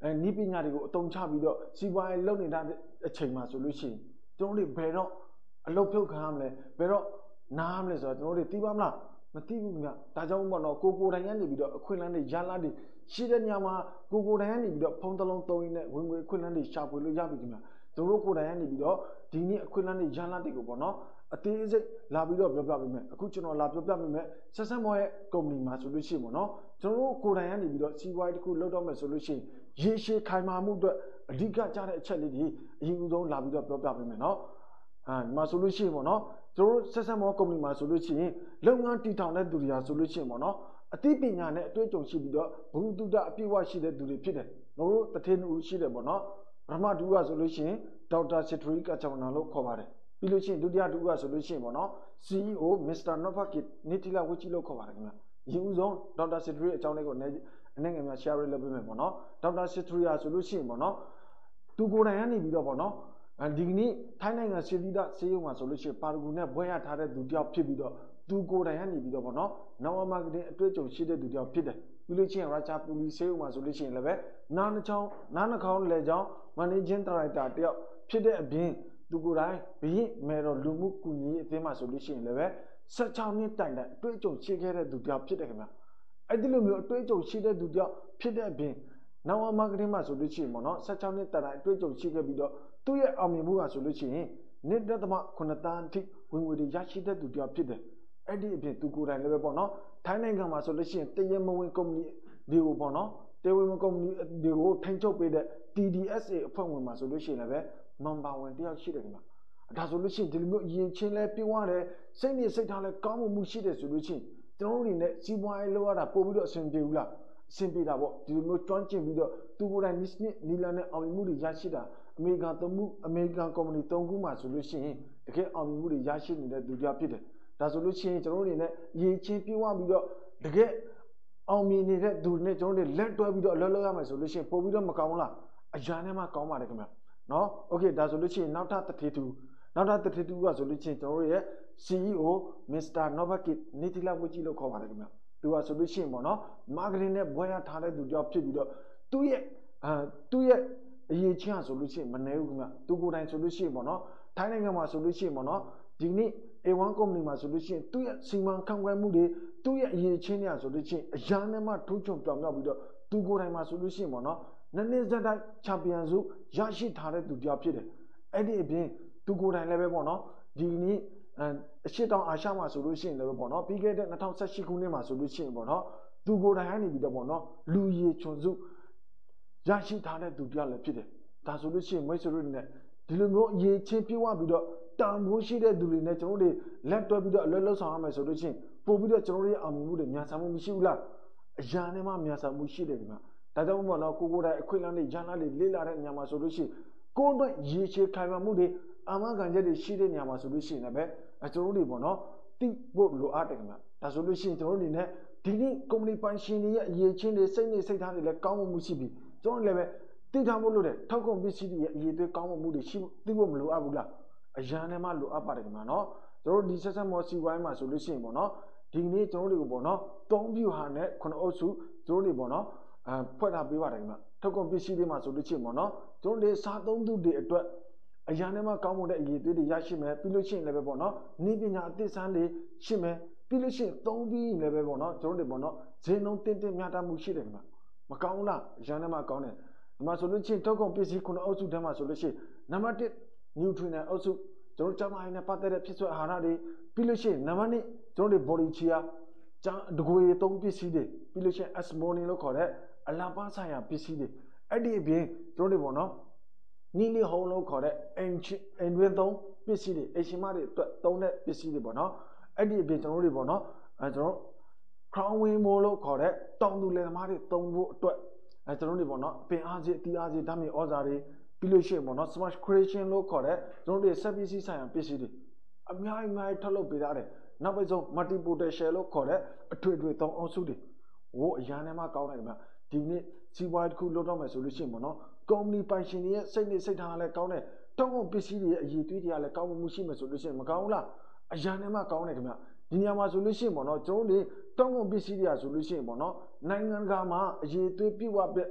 နီးပညာတွေကိုအသုံးချပြီးတော့စီးပွားရေးလုပ်နေတဲ့အချိန်မှာဆိုလို့ရှိရင်ကျွန်တော်တို့ဘယ်တော့အလုပ်ဖြုတ်ခံရမလဲဘယ်တော့နားမလဲဆိုတော့ကျွန်တော်တို့သိပါမလားမသိဘူးခင်ဗျဒါကြောင့်ပေါ့နော်ကိုတိုင်ကနေပြီးတော့အခွင့်အလမ်းတွေရလာတွေရှိတဲ့ညမှာကိုတိုင်ကနေပြီးတော့ဖုန်းတစ်လုံးသုံးရင်းနဲ့ဝင်ငွေအခွင့်အလမ်းတွေရှာဖွေလို့ရပြီခင်ဗျကျွန်တော်တို့ကိုတိုင်ကနေပြီးတော့ဒီနေ့အခွင့်အလမ်းတွေရလာတွေကိုပေါ့နော်အသေးစိတ်လာပြီးတော့ပြောပြပေးမယ်အခုကျွန်တော်လာပြောပြပေးမယ်ဆက်ဆက်မောရဲ့ကုမ္ပဏီမှာဆိုလို့ရှိရင်ပေါ့နော်ကျွန်တော်တို့ကိုတိုင်ကနေပြီးတော့စီးပွားရေးတစ်ခုလုပ်တော့မယ်ဆိုလို့ရှိရင်ရေရှည်ခိုင်မာမှုအတွက်အဓိကကျတဲ့အချက်လေးတွေအရင်ဆုံးလာပြီးတော့ပြောပြပေးမယ်နော်ဒီမှာဆိုလို့ရှိရင်ပေါ့နော်ကျွန်တော်တို့ဆက်ဆက်မောကုမ္ပဏီမှာဆိုလို့ရှိရင်လုပ်ငန်းတည်ထောင်တဲ့သူတွေဟာဆိုလို့ရှိရင်ပေါ့နော်အသိပညာနဲ့အတွေ့အကြုံရှိပြီးတော့ဘုဟုတုတအပြည့်အဝရှိတဲ့သူတွေဖြစ်တယ်ကျွန်တော်တို့တထင်းဦးရှိတယ်ပေါ့နော်ပထမတူကဆိုလို့ရှိရင်ဒေါက်တာစစ်ထရီကချောင်းနာလို့ခေါ်ပါတယ်ပြီးလို့ရှိရင်ဒုတိယတူကဆိုလို့ရှိရင်ပေါ့နော် CEO Mr. Novakit Nitila Wichi လို့ခေါ်ပါတယ်ခင်ဗျရင်းဦးဆုံးဒေါက်တာစစ်ထရီအကြောင်းလေးကိုအနေငယ်များ share လုပ်ပေးမယ်ပေါ့နော်ဒေါက်တာစစ်ထရီဆိုလို့ရှိရင်ပေါ့နော်သူကိုယ်တိုင်ကနေပြီးတော့ပေါ့နော်ဒီကနေ့ထိုင်းနိုင်ငံစီသီဒဆေးရုံမှာဆိုလို့ရှိရင်ပါရဂူနဲ့ဘွဲရထားတဲ့သူတယောက်ဖြစ်ပြီးတော့သူကိုယ်တိုင်ကနေပြီးတော့ပေါ့နော်နောင်မာကတင်အတွေ့အကြုံရှိတဲ့သူတယောက်ဖြစ်တယ်ပြီးလို့ရှိရင်ရာချာပူလီဆေးရုံမှာဆိုလို့ရှိရင်လည်းပဲနားနှခေါင်းလေချောင်း managing director တယောက်ဖြစ်တဲ့အပြင်သူကိုယ်တိုင်ဘရင်မယ်တော်လူမှုကူညီရေးအသင်းမှာဆိုလို့ရှိရင်လည်းပဲ16နှစ်တိုင်အတွေ့အကြုံရှိခဲ့တဲ့သူတယောက်ဖြစ်တယ်ခင်ဗျအဲ့ဒီလိုမျိုးအတွေ့အကြုံရှိတဲ့သူတယောက်ဖြစ်တဲ့အပြင်နောင်မာကတင်မှာဆိုလို့ရှိရင်ပေါ့နော်16နှစ်တိုင်အတွေ့အကြုံရှိခဲ့ပြီးတော့သူ့ရဲ့အောင်မြင်မှုကဆိုလို့ရှိရင်1.9 တန်းအထိဝင်ငွေတွေရရှိတဲ့သူတယောက်ဖြစ်တယ်အဲ့ဒီအပြင်သူကိုယ်တိုင်လည်းပဲပေါ့နော်ထိုင်းနိုင်ငံမှာဆိုလို့ရှိရင်တရမဝင်ကုမ္ပဏီတွေကိုပေါ့နော်တရားဝင်ကုမ္ပဏီတွေကိုထိန်းချုပ်ပေးတဲ့ TDSA အဖွဲ့ဝင်မှာဆိုလို့ရှိရင်လည်းပဲမန်ပါဝင်တယောက်ရှိတယ်ခင်ဗျဒါဆိုလို့ရှိရင်ဒီလိုမျိုးအရင်ချင်းလဲပြင်းသွားတယ်စိတ်နဲ့စိတ်ထားလဲကောင်းမှုရှိတယ်ဆိုလို့ရှိရင်ကျွန်တော်တို့အနေနဲ့စီးပွားရေးလုပ်ရတာပို့ပြီးတော့အဆင်ပြေဘူးလားအဆင်ပြေတာပေါ့ဒီလိုမျိုးတွန်းကျင်ပြီးတော့သူကိုယ်တိုင်နီလာနဲ့အောင်မြင်မှုတွေရရှိတာအမေရိကန်ကုမ္ပဏီ3ခုမှာဆိုလို့ရှိရင်တကယ်အောင်မြင်မှုတွေရရှိနေတဲ့သူတယောက်ဖြစ်တယ်ဒါဆိုလို့ရှိရင်ကျွန်တော်တို့အနေနဲ့ရေချင်းပြင်းသွားပြီးတော့တကယ်အောင်မြင်နေတဲ့သူတွေနဲ့ကျွန်တော်တို့လက်တွဲပြီးတော့အလုပ်လုပ်ရမယ်ဆိုလို့ရှိရင်ပို့ပြီးတော့မကောင်းလားအရာနဲ့မှကောင်းပါတယ်ခင်ဗျနော်โอเคဒါဆိုလို့ရှိရင်နောက်ထပ်တစ်ထေတူကဆိုလို့ရှိရင်ကျွန်တော်တို့ရဲ့ CEO Mr. Novakit Nitila Wichi လို့ခေါ်ပါတယ်ခင်ဗျသူကဆိုလို့ရှိရင်ပေါ့နော် marketing နဲ့ဘွဲရထားတဲ့သူတယောက်ဖြစ်ပြီးတော့သူ့ရဲ့အရေးချင်းဆိုလို့ရှိရင်မနေဘူးခင်ဗျသူကိုယ်တိုင်ဆိုလို့ရှိရင်ပေါ့နော်ထိုင်းနိုင်ငံမှာဆိုလို့ရှိရင်ပေါ့နော်ဒီနေ့ A1 ကုမ္ပဏီမှာဆိုလို့ရှိရင်သူ့ရဲ့စီမံခန့်ခွဲမှုတွေသူ့ရဲ့အရေးချင်းတွေဆိုလို့ရှိရင်အရာနဲ့မှထိုးချုံပြောင်ပြောက်ပြီးတော့သူကိုယ်တိုင်မှာဆိုလို့ရှိရင်ပေါ့နော်နှစ်ဇက်တိုင်းချန်ပီယံဆုရရှိထားတဲ့သူတယောက်ဖြစ်တယ်အဲ့ဒီအပြင်သူကိုယ်တိုင်လည်းပဲပေါ့နော်ဒီနေ့အရှိတောင်အာရှမှာဆိုလို့ရှိရင်လည်းပေါ့နော်ပြီးခဲ့တဲ့2018ခုနှစ်မှာဆိုလို့ရှိရင်ပေါ့နော်သူကိုယ်တိုင်ကနေပြီးတော့ပေါ့နော်လူရည်ချွန်စုရရှိထားတဲ့သူတယောက်လည်းဖြစ်တယ်ဒါဆိုလို့ရှိရင်မိတ်ဆွေတို့နဲ့ဒီလိုမျိုးရေချင်းပြေးဝပြီးတော့တန်ဖိုးရှိတဲ့သူတွေနဲ့ကျွန်တော်တို့လက်တွဲပြီးတော့အလွတ်လောက်ဆောင်ရမယ်ဆိုလို့ရှိရင်ပို့ပြီးတော့ကျွန်တော်တို့ရဲ့အောင်မြင်မှုတွေမြန်ဆန်မှုမရှိဘူးလားအရာနဲ့မှမြန်ဆန်မှုရှိတယ်ဒီမှာဒါကြောင့်မို့တော့ကိုတိုင်အခွင့်အလမ်းတွေဂျန်လာတွေလေ့လာတဲ့ညမှာဆိုလို့ရှိရင်ကိုယ်တို့ရေချေခိုင်မာမှုတွေအာမခံချက်တွေရှိတဲ့ညမှာဆိုလို့ရှိရင်လည်းကျွန်တော်တို့ပေါ့နော်တိဖို့လိုအပ်တယ်ခင်ဗျဒါဆိုလို့ရှိရင်ကျွန်တော်တို့အနေနဲ့ဒီနေ့ကုမ္ပဏီပိုင်ရှင်တွေရဲ့အရေးချင်းတွေစိတ်နဲ့စိတ်ထားတွေလည်းကောင်းမှုရှိပြီးကျွန်တော်လည်းပဲသိထားဖို့လို့တဲ့ထောက်ကုန်ပစ္စည်းတွေရဲ့အရေးသွေးကောင်းမှုတွေရှိသိဖို့မလိုအပ်ဘူးလားအရာနဲ့မှလိုအပ်ပါတယ်ခင်ဗျာနော်ကျွန်တော်တို့ဒီဆက်ဆက်မော်စီဝိုင်းမှာဆိုလို့ရှိရင်ပေါ့နော်ဒီနေ့ကျွန်တော်တို့တွေကိုပေါ့နော်3 view ဟာနဲ့9အုပ်စုကျွန်တော်တို့တွေပေါ့နော်ဖွဲ့ထားပေးပါတယ်ခင်ဗျာထောက်ကုန်ပစ္စည်းတွေမှာဆိုလို့ရှိရင်ပေါ့နော်ကျွန်တော်တို့စားသုံးသူတွေအတွက်အရာနဲ့မှကောင်းမှုတဲ့အရေးသွေးတွေရရှိမယ်ပြီးလို့ရှိရင်လည်းပဲပေါ့နော်နည်းပညာအသစ်ဆန်းတွေရှိမယ်ပြီးလို့ရှိရင်3ပြီးလည်းပဲပေါ့နော်ကျွန်တော်တို့တွေပေါ့နော်ဈေးနှုန်းတင်းမြတ်တမှုရှိတယ်ခင်ဗျာမကောင်းလားအရာနဲ့မှကောင်းတယ်ဒီမှာဆိုလို့ချင်းထောက်ကုန်ပစ္စည်း9အုပ်စုထဲမှာဆိုလို့ရှိရင်နံပါတ်1 nutrient အုပ်စုကျွန်တော်ကျမနဲ့ပတ်သက်တဲ့ဖြစ်ဆွဲအာဟာရတွေပြီးလို့ရှိရင်နံပါတ်2ကျွန်တော်တို့ body chia တကွေသုံးပစ္စည်းတွေပြီးလို့ရှိရင် asmoni လို့ခေါ်တဲ့အလာပါဆိုင်ရာပစ္စည်းတွေအဲ့ဒီအပြင်ကျွန်တော်တို့ပေါ့နော်နီလီဟုံးလို့ခေါ်တဲ့အင်တွင်းသုံးပစ္စည်းတွေအရှင်မတွေအတွက်သုံးတဲ့ပစ္စည်းတွေပေါ့နော်အဲ့ဒီအပြင်ကျွန်တော်တို့ပေါ့နော်ကျွန်တော် crown wing မိုးလို့ခေါ်တဲ့တောင်သူလယ်သမားတွေသုံးဖို့အတွက်ကျွန်တော်တို့ပေါ့နော်ပင်အားကြီးအတီးအားကြီးဓာတ်မြေဩဇာတွေပြီးလို့ရှိရင်ပေါ့နော် smart creation လို့ခေါ်တဲ့ကျွန်တော်တို့ဆက်ပစ္စည်းဆိုင်ရာပစ္စည်းတွေအများကြီးထုတ်လုပ်ပေးထားတယ်နောက်ပိုင်းဆုံး multi potential လို့ခေါ်တဲ့အထွေထွေသုံးအုပ်စုတွေဟိုအရာနဲ့မှကောင်းတယ်ခင်ဗျဒီနေ့စီးပွားရေးတစ်ခုလုပ်တော့မယ်ဆိုလို့ရှိရင်ပေါ့နော်ကုမ္ပဏီပိုင်ရှင်တွေရဲ့စိတ်နဲ့စိတ်ထားလည်းကောင်းတယ်တောင်းကုန်ပစ္စည်းတွေရဲ့အရေးသွေးတွေကလည်းကောင်းမှုရှိမယ်ဆိုလို့ရှိရင်မကောင်းဘူးလားအရာနဲ့မှကောင်းတယ်ခင်ဗျဒီနေရာမှာဆိုလို့ရှိရင်ပေါ့နော်ကျွန်တော်တို့တောင်းကုန်ပစ္စည်းတွေကဆိုလို့ရှိရင်ပေါ့နော်နိုင်ငံကမှာအရေးသွေးပြည့်ဝတဲ့သ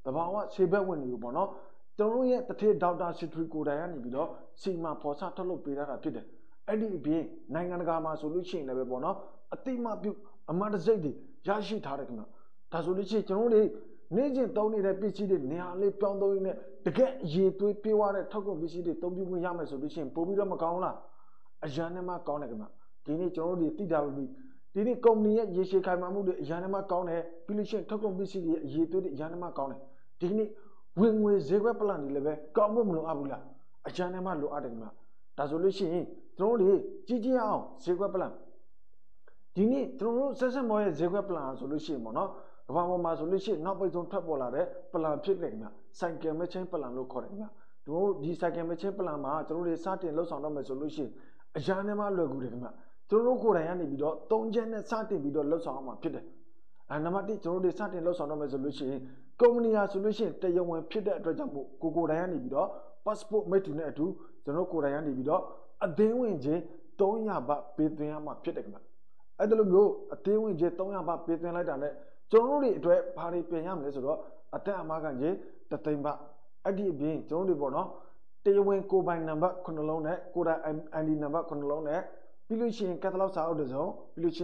ဘာဝဆေးဘက်ဝင်နေပေါ့နော်ကျွန်တော်ရဲ့တထေဒေါက်တာစီထရီကိုတိုင်ကနေပြီးတော့စီမံဖော်စထုတ်လုပ်ပေးတာဖြစ်တယ်အဲ့ဒီအပြင်နိုင်ငံတကာမှာဆိုလို့ရှိရင်လည်းပဲပေါ့နော်အတိမပြုအမှတ်တစိတ်တွေရရှိထားတယ်ခင်ဗျဒါဆိုလို့ရှိရင်ကျွန်တော်တို့နေ့စဉ်သုံးနေတဲ့ပစ္စည်းတွေနေရာလေးပြောင်းသုံးရင်းနဲ့တကယ်ရေသွေးပြေးသွားတဲ့ထောက်ကုန်ပစ္စည်းတွေသုံးပြခွင့်ရမယ်ဆိုလို့ရှိရင်ပို့ပြီးတော့မကောင်းလားအရန်နဲ့မှကောင်းတယ်ခင်ဗျဒီနေ့ကျွန်တော်တို့တိတာပြီးဒီနေ့ကုမ္ပဏီရဲ့ရေရှည်ခိုင်မာမှုတွေအရန်နဲ့မှကောင်းတယ်ပြီးလို့ရှိရင်ထောက်ကုန်ပစ္စည်းတွေရဲ့ရေသွေးတွေအရန်နဲ့မှကောင်းတယ်ဒီနေ့ဝင်ငွေဈေးကွက်ပလန်တွေလည်းပဲကောင်းဖို့မလိုအပ်ဘူးလားအရန်နဲ့မှလိုအပ်တယ်ခင်ဗျဒါဆိုလို့ရှိရင်ကျွန်တော်တို့ကြီးကြီးအောင်ဈေးကွက်ပလန်ဒီနေ့ကျွန်တော်တို့ဆက်မောရဲ့ဈေးကွက်ပလန်ဆိုလို့ရှိရင်ပေါ့နော်ကမ္ဘာပေါ်မှာဆိုလို့ရှိရင်နောက်ပိတ်ဆုံးထွက်ပေါ်လာတဲ့ပလန်ဖြစ်တယ်ခင်ဗျစိုက်ကယ်မချင်းပလန်လို့ခေါ်တယ်ခင်ဗျတို့ဒီစိုက်ကယ်မချင်းပလန်မှာကျွန်တော်တို့စတင်လှုပ်ဆောင်တော့မယ်ဆိုလို့ရှိရင်အရာနဲ့မှလွယ်ကူတယ်ခင်ဗျကျွန်တော်တို့ကိုယ်တိုင်ကနေပြီးတော့၃ချက်နဲ့စတင်ပြီးတော့လှုပ်ဆောင်အောင်မှာဖြစ်တယ်နံပါတ်1ကျွန်တော်တို့စတင်လှုပ်ဆောင်တော့မယ်ဆိုလို့ရှိရင်ကုမ္ပဏီဟာဆိုလို့ရှိရင်တရားဝင်ဖြစ်တဲ့အတွက်ကြောင့်မို့ကိုယ်တိုင်ကနေပြီးတော့ passport မိတ္တူနဲ့အတူကျွန်တော်ကိုယ်တိုင်ကနေပြီးတော့အသင်းဝင်ချင်း300ဘတ်ပေးသွင်းရမှာဖြစ်တယ်ခင်ဗျအဲ့ဒါလိုမျိုးအသင်းဝင်ချင်း300ဘတ်ပေးသွင်းလိုက်တာနဲ့ကျွန်တော်တို့တွေအတွက်ဘာတွေပြင်ရမလဲဆိုတော့အတက်အမကန်ကြီးတသိန်းဘတ်အဲ့ဒီအပြင်ကျွန်တော်တို့ပေါ့နော်တရားဝင်ကိုပိုင်နံပါတ်9လုံးနဲ့ကိုယ်တိုင် ID နံပါတ်9လုံးနဲ့ပြီးလို့ရှိရင် catalog စာအုပ်တစ်စုံပြီးလို့ရှိရင်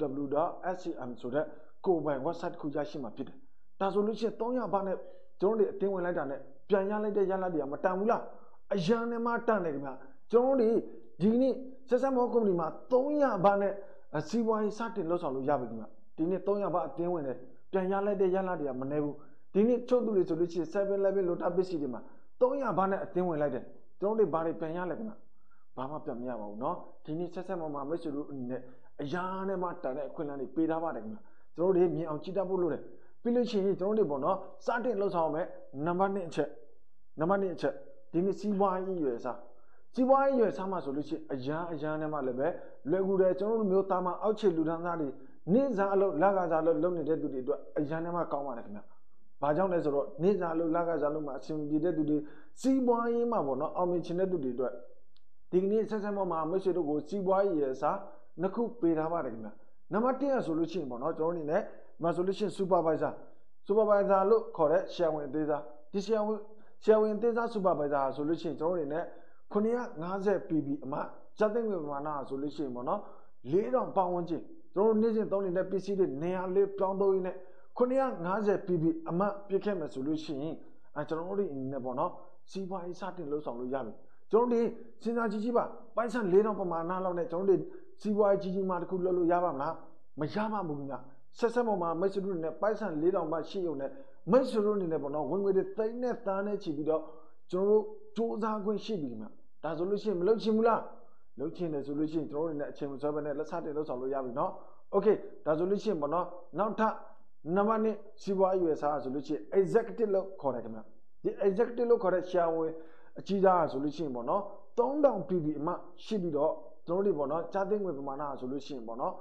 www.scm ဆိုတဲ့ကိုပိုင် website ခုရရှိမှာဖြစ်တယ်ဒါဆိုလို့ရှိရင်300ဘတ်နဲ့ကျွန်တော်တို့အတင်းဝင်လိုက်တာနဲ့ပြန်ရလိုက်တဲ့ရလဒ်တွေကမတန်ဘူးလားအရန်နဲ့မှတန်တယ်ခင်ဗျကျွန်တော်တို့ဒီနေ့ဆက်ဆက်မောကုမ္ပဏီမှာ300ဘတ်နဲ့စီးပွားရေးစတင်လှုပ်ဆောင်လို့ရပြီခင်ဗျဒီနေ့300ဘတ်အတင်းဝင်တယ်ပြန်ရလိုက်တဲ့ရလဒ်တွေကမနေဘူးဒီနေ့ချုပ်သူတွေဆိုလို့ရှိရင် 7-Eleven လိုတာပစ္စည်းတွေမှာ300ဘတ်နဲ့အတင်းဝင်လိုက်တယ်ကျွန်တော်တို့ဘာတွေပြန်ရလဲခင်ဗျဘာမှပြန်မရပါဘူးเนาะဒီနေ့ဆက်ဆက်မောမှာမိတ်ဆွေတို့အနေနဲ့အရာနဲ့မှတန်တဲ့အခွင့်အလမ်းတွေပေးထားပါတယ်ခင်ဗျကျွန်တော်တို့မြင်အောင်ကြည့်တတ်ဖို့လိုတယ်ပြီးလို့ရှိရင်ကျွန်တော်တို့ပေါ့နော်စတင်လှုပ်ဆောင်မယ်နံပါတ်1အချက်ဒီနေ့စီးပွားရေးရွယ်စားမှဆိုလို့ရှိရင်အရာနဲ့မှလည်းပဲလွယ်ကူတယ်ကျွန်တော်တို့မျိုးသားမှအောက်ခြေလူတန်းစားတွေနေ့စားအလုပ်လကစားလုပ်လုပ်နေတဲ့သူတွေအတွက်အရာနဲ့မှကောင်းပါတယ်ခင်ဗျဘာကြောင့်လဲဆိုတော့နေ့စားအလုပ်လကစားလုပ်မှအဆင်ပြေတဲ့သူတွေစီးပွားရေးမှာပေါ့နော်အောင်မြင်ချင်တဲ့သူတွေအတွက်ဒီကနေ့ဆက်ဆက်မှာမိတ်ဆွေတို့ကိုစီးပွားရေးရွယ်စားနှစ်ခုပေးထားပါတယ်ခင်ဗျနံပါတ်1ဆိုလို့ရှိရင်ပေါ့နော်ကျွန်တော်အနေနဲ့မဆိုလို့ရှိရင် supervisor လို့ခေါ်တဲ့ share ဝင်အသေးစားဒီ share ဝင်အသေးစား supervisor ဆိုလို့ရှိရင်ကျွန်တော်အနေနဲ့950 PB အမှစက်သိန်းငွေပမာဏဆိုလို့ရှိရင်ပေါ့နော်4000ပေါင်ဝန်းကျင်ကျွန်တော်နေ့စဉ်သုံးနေတဲ့ပစ္စည်းတွေနေရာလေးပြောင်းသုံးရင်းနဲ့950 PB အမှပြည့်ခဲ့မယ်ဆိုလို့ရှိရင်ကျွန်တော်တို့အနေနဲ့ပေါ့နော်စီးပွားရေးစတင်လှုပ်ဆောင်လို့ရပြီကျွန်တော်တို့စဉ်းစားကြည့်ပါပိုက်ဆံ4000ပမာဏလောက်နဲ့ကျွန်တော်တို့စီးပွားရေးကြီးမှတစ်ခုလုပ်လို့ရပါမလားမရပါဘူးခင်ဗျဆက်ဆက်ပေါ်မှာမိတ်ဆွေတို့နဲ့ပိုက်ဆံ4000ဘတ်ရှိုံနဲ့မိတ်ဆွေတို့အနေနဲ့ပေါ့နော်ဝင်ငွေတွေသိန်းနဲ့သားနဲ့ချီပြီးတော့ကျွန်တော်တို့စူးစမ်းခွင့်ရှိပြီခင်ဗျဒါဆိုလို့ရှိရင်မလုပ်ချင်ဘူးလားလုပ်ချင်တယ်ဆိုလို့ရှိရင်ကျွန်တော်တို့နဲ့အချိန်မဆွဲဘဲနဲ့လက်စတင်လှုပ်ဆောင်လို့ရပြီနော်โอเคဒါဆိုလို့ရှိရင်ပေါ့နော်နောက်ထပ်နံပါတ်1စီးပွားရေးစားဆိုလို့ရှိရင် executive လို့ခေါ်တယ်ခင်ဗျဒီ executive လို့ခေါ်တဲ့ share ဝင်အကြီးစားဆိုလို့ရှိရင်ပေါ့နော်3000 PB အမှရှိပြီးတော့ကျွန်တော်တို့ပေါ့နော်ကြားသိငွေပမာဏဆိုလို့ရှိရင်ပေါ့နော်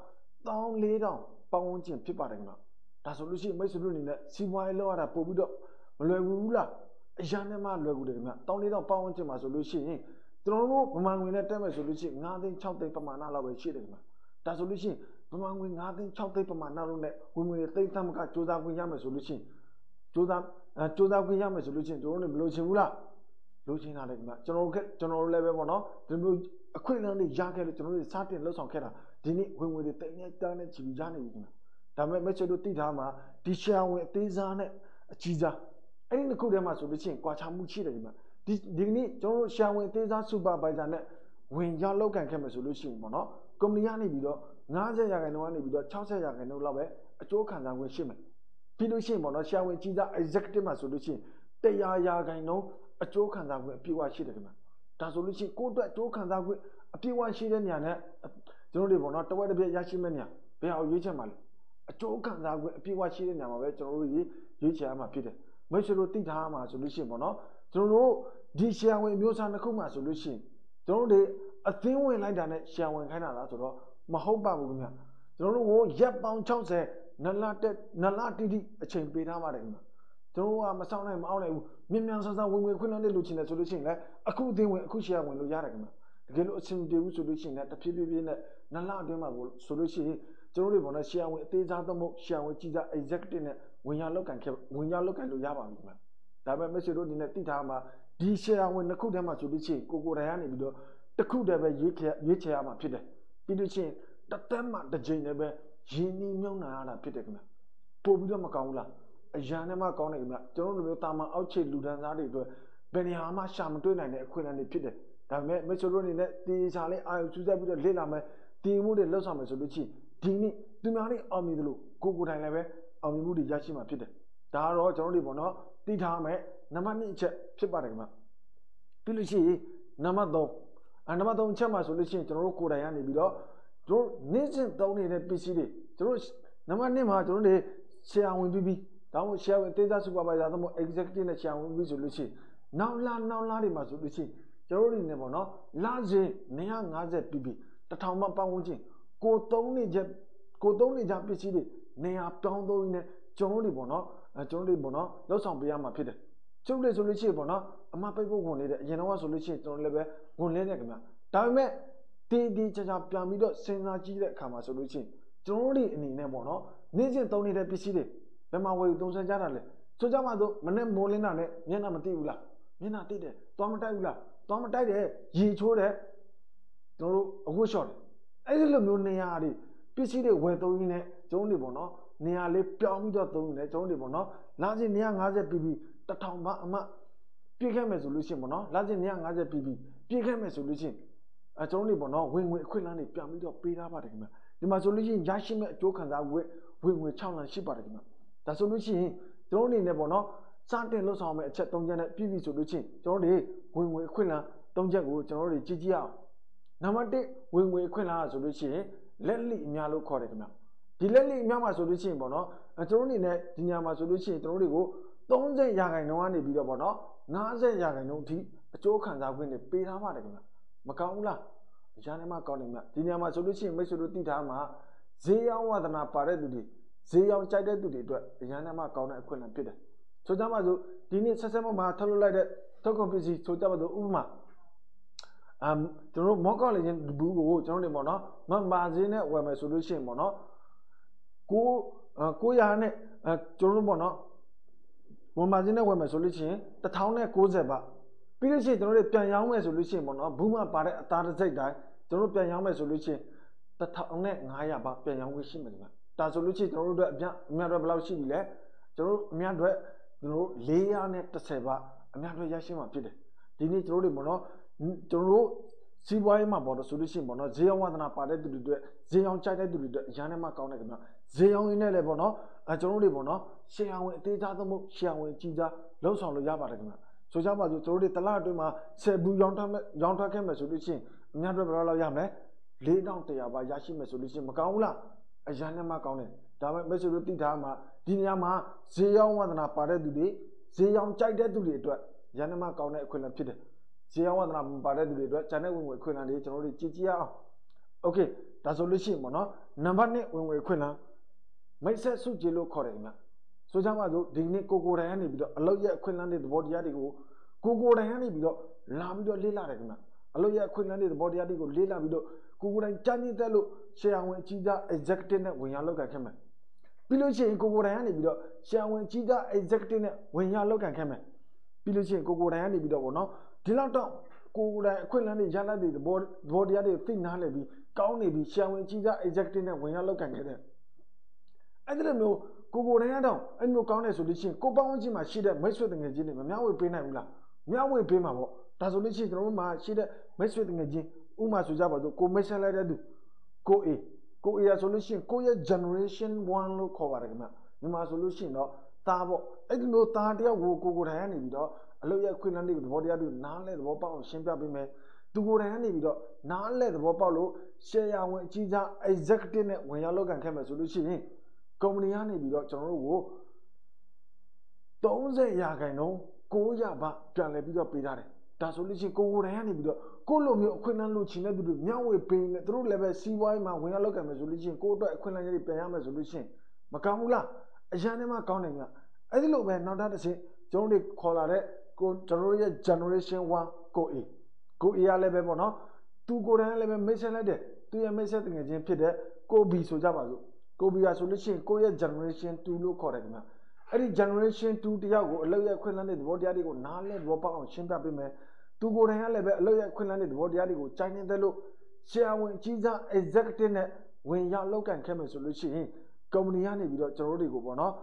14000ပေါင်ဝန်းကျင်ဖြစ်ပါတယ်ခင်ဗျဒါဆိုလို့ရှိရင်မိတ်ဆွေတို့အနေနဲ့စီးပွားရေးလုပ်ရတာပို့ပြီးတော့မလွယ်ဘူးလားအရာနဲ့မှလွယ်ကူတယ်ခင်ဗျ14000ပေါင်ဝန်းကျင်မှာဆိုလို့ရှိရင်ကျွန်တော်တို့ဗမာငွေနဲ့တက်မယ်ဆိုလို့ရှိရင်9သိန်း6သိန်းပမာဏလောက်ပဲရှိတယ်ခင်ဗျဒါဆိုလို့ရှိရင်ဗမာငွေ9သိန်း6သိန်းပမာဏလောက်နဲ့ဝင်ငွေသိန်းသမကစူးစမ်းခွင့်ရမယ်ဆိုလို့ရှိရင်စူးစမ်းခွင့်ရမယ်ဆိုလို့ရှိရင်ကျွန်တော်တို့မလိုချင်ဘူးလားလိုချင်တာလေခင်ဗျကျွန်တော်တို့လည်းပဲပေါ့နော်ဒီလိုအခွင့်အလမ်းတွေရခဲ့လို့ကျွန်တော်တို့စတင်လှုပ်ဆောင်ခဲ့တာဒီနေ့ဝင်ငွေတွေတိတ်နဲ့တန်းနဲ့ချီပြီးရနေပြီခင်ဗျဒါပေမဲ့မိတ်ဆွေတို့သိထားမှာဒီ share ဝင်အသေးစားနဲ့အကြီးစားအဲ့ဒီနှစ်ခုထဲမှာဆိုလို့ရှိရင်ကွာခြားမှုရှိတယ်ခင်ဗျဒီကနေ့ကျွန်တော်တို့ share ဝင်အသေးစား supervisor နဲ့ဝင်ရောက်လောက်ကန်ခဲ့မယ်ဆိုလို့ရှိရင်ပေါ့နော်ကုမ္ပဏီကနေပြီးတော့90%ကနေပြီးတော့60%လောက်ပဲအကျိုးခံစားခွင့်ရှိမယ်ပြီးလို့ရှိရင်ပေါ့နော် share ဝင်ကြီးစား executive မှာဆိုလို့ရှိရင်100%အကျိုးခံစားခွင့်အပြည့်အဝရှိတယ်ခင်ဗျဒါဆိုလို့ရှိရင်ကိုယ့်အတွက်အကျိုးခံစားခွင့်အပြည့်အဝရှိတဲ့နေရာနဲ့ကျွန်တော်တို့ပေါ့နော်တဝက်တစ်ပြည့်ရရှိမဲ့နေရာဘယ်အောင်ရွေးချယ်မှာလဲအကျိုးခံစားခွင့်အပြည့်အဝရှိတဲ့နေရာမှာပဲကျွန်တော်တို့ရွေးချယ်ရမှာဖြစ်တယ်မိတ်ဆွေတို့သိထားမှာဆိုလို့ရှိရင်ပေါ့နော်ကျွန်တော်တို့ဒီ share ဝင်မျိုးစားတစ်ခုမှဆိုလို့ရှိရင်ကျွန်တော်တို့အသင်းဝင်လိုက်တာနဲ့ share ဝင်ခိုင်းတာလားဆိုတော့မဟုတ်ပါဘူးခင်ဗျကျွန်တော်တို့ကိုရက်ပေါင်း60နလတိတိအချိန်ပေးထားပါတယ်ခင်ဗျကျွန်တော်ကမဆောင်နိုင်မအောင်နိုင်ဘူးမြန်ဆန်ဆန်ဝင်ခွင့်လုပ်လို့ချင်တယ်ဆိုလို့ရှိရင်လည်းအခုအသင်းဝင်အခု share ဝင်လို့ရတယ်ခင်ဗျတကယ်လို့အဆင်ပြေဘူးဆိုလို့ရှိရင်လည်းတဖြည်းဖြည်းနဲ့နလအတွင်းမှာဆိုလို့ရှိရင်ကျွန်တော်တို့ပေါ့နော်ရှေ့အောင်ဝင်အသေးစားသမှုရှေ့အောင်ဝင်ကြီးစား executive နဲ့ဝင်ရလောက်ကန်လို့ရပါပြီခင်ဗျဒါပေမဲ့မိတ်ဆွေတို့ဒီနေ့သိထားမှာဒီရှေ့အောင်ဝင်တစ်ခုတည်းမှာဆိုလို့ရှိရင်ကိုယ်တိုင်ကနေပြီးတော့တစ်ခုတည်းပဲရွေးချယ်ရမှာဖြစ်တယ်ပြီးလို့ရှိရင်တစ်သက်မှတစ်ချိန်လည်းပဲရင်းနှီးမြုံနှံရတာဖြစ်တယ်ခင်ဗျပို့ပြီးတော့မကောင်းဘူးလားအရာနဲ့မှကောင်းတယ်ခင်ဗျကျွန်တော်တို့မျိုးတာမန်အောက်ခြေလူဒန်းစားတွေအတွက်ဘယ်နေရာမှရှာမတွေ့နိုင်တဲ့အခွင့်အလမ်းတွေဖြစ်တယ်ဒါပေမဲ့မိတ်ဆွေတို့အနေနဲ့တေချာလေးအာရုံစူးစိုက်ပြီးတော့လေ့လာမယ်တည်မှုတွေလှုပ်ဆောင်မယ်ဆိုလို့ရှိရင်ဒီနေ့သူများတွေအောင်မြင်တယ်လို့ကိုယ်တိုင်လည်းပဲအောင်မြင်မှုတွေရရှိမှာဖြစ်တယ်ဒါကတော့ကျွန်တော်တို့ပေါ့နော်သိထားမယ်နံပါတ်2အချက်ဖြစ်ပါတယ်ခင်ဗျပြီးလို့ရှိရင်နံပါတ်3နံပါတ်3အချက်မှာဆိုလို့ရှိရင်ကျွန်တော်တို့ကိုယ်တိုင်ကနေပြီးတော့တို့နေ့စဉ်သုံးနေတဲ့ပစ္စည်းတွေကျွန်တော်နံပါတ်2မှာကျွန်တော်တို့ရှယ်ယာဝင်ပြီးဒါမှမဟုတ်ရှယ်ယာဝင်တေးသားစူပါဗိုင်ဇာတို့ executive နဲ့ရှယ်ယာဝင်ပြီးဆိုလို့ရှိရင်နောက်လာတွေမှာဆိုလို့ရှိရင်ကျွန်တော်တို့နေပေါ့နော်လစဉ်950 pp 1000မှပတ်ဝန်းကျင်ကိုသုံးနေကြပစ္စည်းတွေနေရာပြောင်းသုံးရင်းနဲ့ကျွန်တော်တို့ပေါ့နော်လောက်ဆောင်ပေးရမှာဖြစ်တယ်ကျုပ်တွေဆိုလို့ရှိရင်ပေါ့နော်အမပိတ်ဖို့ဝင်နေတယ်အရင်တော့ဆိုလို့ရှိရင်ကျွန်တော်လည်းပဲဝင်လဲတယ်ခင်ဗျဒါပေမဲ့တီချာပြန်ပြီးတော့စဉ်းစားကြည့်တဲ့အခါမှာဆိုလို့ရှိရင်ကျွန်တော်တို့အနေနဲ့ပေါ့နော်နေ့စဉ်သုံးနေတဲ့ပစ္စည်းတွေဘယ်မှာဝယ်သုံးဆန်းကြတာလဲဆိုကြမှာဆိုမနေ့မိုးလင်းတာနဲ့မျက်နှာမသိဘူးလားမျက်နှာသိတယ်သွားမတိုက်ဘူးလားသွားမတိုက်တယ်ရေချိုးတယ်ကျွန်တော်တို့အဝတ်လျှော့တယ်အဲ့ဒီလိုမျိုးနေရာတွေပစ္စည်းတွေဝယ်သုံးရင်းနဲ့ကျွန်တော်တို့ပေါ့နော်နေရာလေးပြောင်းပြီးတော့သုံးနေတယ်ကျွန်တော်တို့ပေါ့နော်လစဉ်950 pp 1000ဘာအမှပြည့်ခဲ့မယ်ဆိုလို့ရှိရင်ပေါ့နော်လစဉ်950 pp ပြည့်ခဲ့မယ်ဆိုလို့ရှိရင်ကျွန်တော်တို့ပေါ့နော်ဝင်ငွေအခွင့်အလမ်းတွေပြန်ပြီးတော့ပေးထားပါတယ်ခင်ဗျဒီမှာဆိုလို့ရှိရင်ရရှိမဲ့အကျိုးခံစားဝင်ငွေ6လမ်းရှိပါတယ်ခင်ဗျဒါဆိုလို့ရှိရင်ကျွန်တော်အနေနဲ့ပေါ့နော်စတင်လှုပ်ဆောင်မဲ့အချက်3ချက်နဲ့ပြည့်ပြီဆိုလို့ရှိရင်ကျွန်တော်တို့ဝင်ငွေအခွင့်အလမ်း3ချက်ကိုကျွန်တော်တို့ကြည့်အောင်နံပါတ်1ဝင်ငွေအခွင့်အလမ်းဆိုလို့ရှိရင်လက်လိအများလို့ခေါ်တယ်ခင်ဗျဒီလက်လိအများမှာဆိုလို့ရှိရင်ပေါ့နော်ကျွန်တော်အနေနဲ့ဒီညမှာဆိုလို့ရှိရင်ကျွန်တော်တို့ကို30%ကနေပြီးတော့ပေါ့နော်50%အထိအကျိုးခံစားခွင့်တွေပေးထားပါတယ်ခင်ဗျမကောင်းဘူးလားအရာနဲ့မှကောင်းတယ်ခင်ဗျဒီညမှာဆိုလို့ရှိရင်မိတ်ဆွေတို့သိထားမှာဈေးရောင်းဝါသနာပါတဲ့သူတွေဈေးရောင်းကြိုက်တဲ့သူတွေအတွက်အရာနဲ့မှကောင်းတဲ့အခွင့်အလမ်းဖြစ်တယ်ဆိုကြပါစို့ဒီနေ့ဆက်မှာထုတ်လုပ်လိုက်တဲ့ထုတ်ကုန်ပစ္စည်းဆိုကြပါစို့ဥပမာကျွန်တော်မော့ကောက်လေးချင်းဘူးကိုကျွန်တော်တို့ပေါ့နော်မာဈေးနဲ့ဝယ်မယ်ဆိုလို့ရှိရင်ပေါ့နော်900နဲ့ကျွန်တော်တို့ပေါ့နော်မာဈေးနဲ့ဝယ်မယ်ဆိုလို့ရှိရင်1090ပါပြီးလို့ရှိရင်ကျွန်တော်တို့ပြန်ရောင်းမယ်ဆိုလို့ရှိရင်ပေါ့နော်ဘူးမှပါတဲ့အသားတစ်စိတ်တိုင်းကျွန်တော်တို့ပြန်ရောင်းမယ်ဆိုလို့ရှိရင်1500ပါပြန်ရောင်းခွင့်ရှိမယ်ခင်ဗျဒါဆိုလို့ရှိရင်ကျွန်တော်တို့အတွက်အများအတွက်ဘယ်လောက်ရှိပြီလဲကျွန်တော်တို့အများအတွက်ကျွန်တော်တို့410ပါအများအတွက်ရရှိမှာဖြစ်တယ်ဒီနေ့ကျွန်တော်တို့ပေါ့နော်ကျွန်တော်တို့စီးပွားရေးမှာပေါ့တော့ဆိုလို့ရှိရင်ပေါ့နော်ဈေးအောင်ဝါသနာပါတဲ့သူတွေအတွက်ဈေးအောင်ကြိုက်တဲ့သူတွေအတွက်အရန်နဲ့မှကောင်းတယ်ခင်ဗျဈေးအောင်ရင်းနဲ့လည်းပေါ့နော်ကျွန်တော်တို့တွေပေါ့နော်ရှယ်ယာဝင်အသေးစားသမှုရှယ်ယာဝင်ကြီးစားလှုပ်ဆောင်လို့ရပါတယ်ခင်ဗျဆိုကြပါစို့ကျွန်တော်တို့တလအတွင်းမှာ10ဘူးရောင်းထွက်ခဲ့မယ်ဆိုလို့ရှိရင်အများအတွက်ဘယ်လောက်ရမလဲ4100ပါရရှိမယ်ဆိုလို့ရှိရင်မကောင်းဘူးလားအရန်နဲ့မှကောင်းတယ်ဒါပေမဲ့မိတ်ဆွေတို့သိထားမှာဒီနေရာမှာဈေးရောင်းဝါသနာပါတဲ့သူတွေဈေးရောင်းကြိုက်တဲ့သူတွေအတွက်ရန်နဲ့မှကောင်းတဲ့အခွင့်အလမ်းဖြစ်တယ်ဈေးရောင်းဝါသနာပါတဲ့သူတွေအတွက်ဂျန်တဲ့ဝင်ငွေခွင့်လန်းတွေကျွန်တော်တို့ကြည့်အောင်โอเคဒါဆိုလို့ရှိရင်ပေါ့နော်နံပါတ်1ဝင်ငွေခွင့်လန်းမိတ်ဆက်စုကြည်လို့ခေါ်တယ်ခင်ဗျဆိုကြပါစို့ဒီနေ့ကိုတိုင်ကနေပြီးတော့အလုပ်ရဲ့အခွင့်လန်းတွေသဘောတရားတွေကိုကိုတိုင်ကနေပြီးတော့လာပြီးတော့လေ့လာတယ်ခင်ဗျအလုပ်ရဲ့အခွင့်လန်းတွေသဘောတရားတွေကိုလေ့လာပြီးတော့ကိုတိုင်ကြံ့ညစ်တဲ့လို့ရှယ်ယာဝင်အကြီးစား executive နဲ့ဝင်ရလောက်ကန်ခဲ့မယ်ပြီးလို့ရှိရင်ကိုတိုင်ကနေပြီးတော့ရှယ်ယာဝင်အကြီးစား executive နဲ့ဝင်ရလောက်ကန်ခဲ့မယ်ပြီးလို့ရှိရင်ကိုတိုင်ကနေပြီးတော့ပေါ့နော်ဒီလောက်တော့ကိုတိုင်အခွင့်အလမ်းတွေရလာတဲ့သဘောတရားတွေသိနားလည်ပြီးကောင်းနေပြီးရှယ်ယာဝင်ကြီးစား executive နဲ့ဝင်ရလောက်ကန်ခဲ့တဲ့အဲ့ဒီလိုမျိုးကိုတိုင်ရတော့အဲ့မျိုးကောင်းတယ်ဆိုလို့ရှိရင်ကိုပေါင်းဝန်းကျင်မှာရှိတဲ့မိတ်ဆွေတငယ်ချင်းတွေမမျှဝေပေးနိုင်ဘူးလားမျှဝေပေးမှာပေါ့ဒါဆိုလို့ရှိရင်ကျွန်တော်တို့မှာရှိတဲ့မိတ်ဆွေတငယ်ချင်းဥမာဆိုကြပါစို့ကိုမိတ်ဆက်လိုက်တဲ့သူကိုအေရဆိုလို့ရှိရင်ကိုရဲ့ generation 1လို့ခေါ်ပါတယ်ခင်ဗျမြန်မာဆိုလို့ရှိရင်တော့သားပေါ့အဲ့ဒီလိုသားတယောက်ကိုတိုင်ရနေပြီးတော့အလုပ်ရဲ့ခွင့်လန်းတွေသဘောတရားတွေနားလဲသဘောပေါက်အောင်ရှင်းပြပေးမယ်သူကိုယ်တိုင်ကနေပြီးတော့နားလဲသဘောပေါက်လို့ရှယ်ယာဝင်အကြီးစား executive နဲ့ဝင်ရောက်လုပ်ကန်ခဲ့မယ်ဆိုလို့ရှိရင်ကုမ္ပဏီကနေပြီးတော့ကျွန်တော်တို့ကို30%900ဘာပြန်လဲပြီးတော့ပေးထားတယ်ဒါဆိုလို့ရှိရင်ကိုယ်တိုင်ကနေပြီးတော့ကိုလိုမျိုးအခွင့်အလမ်းလိုချင်တဲ့သူတွေမျှဝေပေးနေသူတို့လည်းပဲစီးပွားရေးမှာဝင်ရောက်လုပ်ကန်မယ်ဆိုလို့ရှိရင်ကိုယ့်အတွက်အခွင့်အလမ်းတွေပြန်ရမယ်ဆိုလို့ရှိရင်မကောင်းဘူးလားအရန်ထဲမှာကောင်းတယ်မြတ်အဲ့ဒီလိုပဲနောက်တစ်ချက်ကျွန်တော်တို့ခေါ်လာတဲ့ကျွန်တော်ရဲ့ generation 1ကိုအေကလည်းပဲပေါ့နော်သူသူကိုယ်တိုင်လည်းပဲမိတ်ဆက်လိုက်တယ်သူရဲ့မိတ်ဆက်တကယ်ချင်းဖြစ်တဲ့ကိုဘီဆိုကြပါစို့ကိုဘီကဆိုလို့ရှိရင်ကိုရဲ့ generation 2လို့ခေါ်တယ်ခင်ဗျအဲ့ဒီ generation 2တယောက်ကိုအလုပ်ရခွင့်လန်းတဲ့သဘောတရားတွေကိုနားလည်သဘောပေါက်အောင်ရှင်းပြပေးမယ်သူကိုယ်တိုင်ကလည်းပဲအလုပ်ရခွင့်လန်းတဲ့သဘောတရားတွေကိုကြိုင်နေတဲ့လို့ဆရာဝန်ကြီးစား executive နဲ့ဝင်ရောက်လောက်ကန်ခဲ့မယ်ဆိုလို့ရှိရင်ကုမ္ပဏီကနေပြီးတော့ကျွန်တော်တို့တွေကိုပေါ့နော်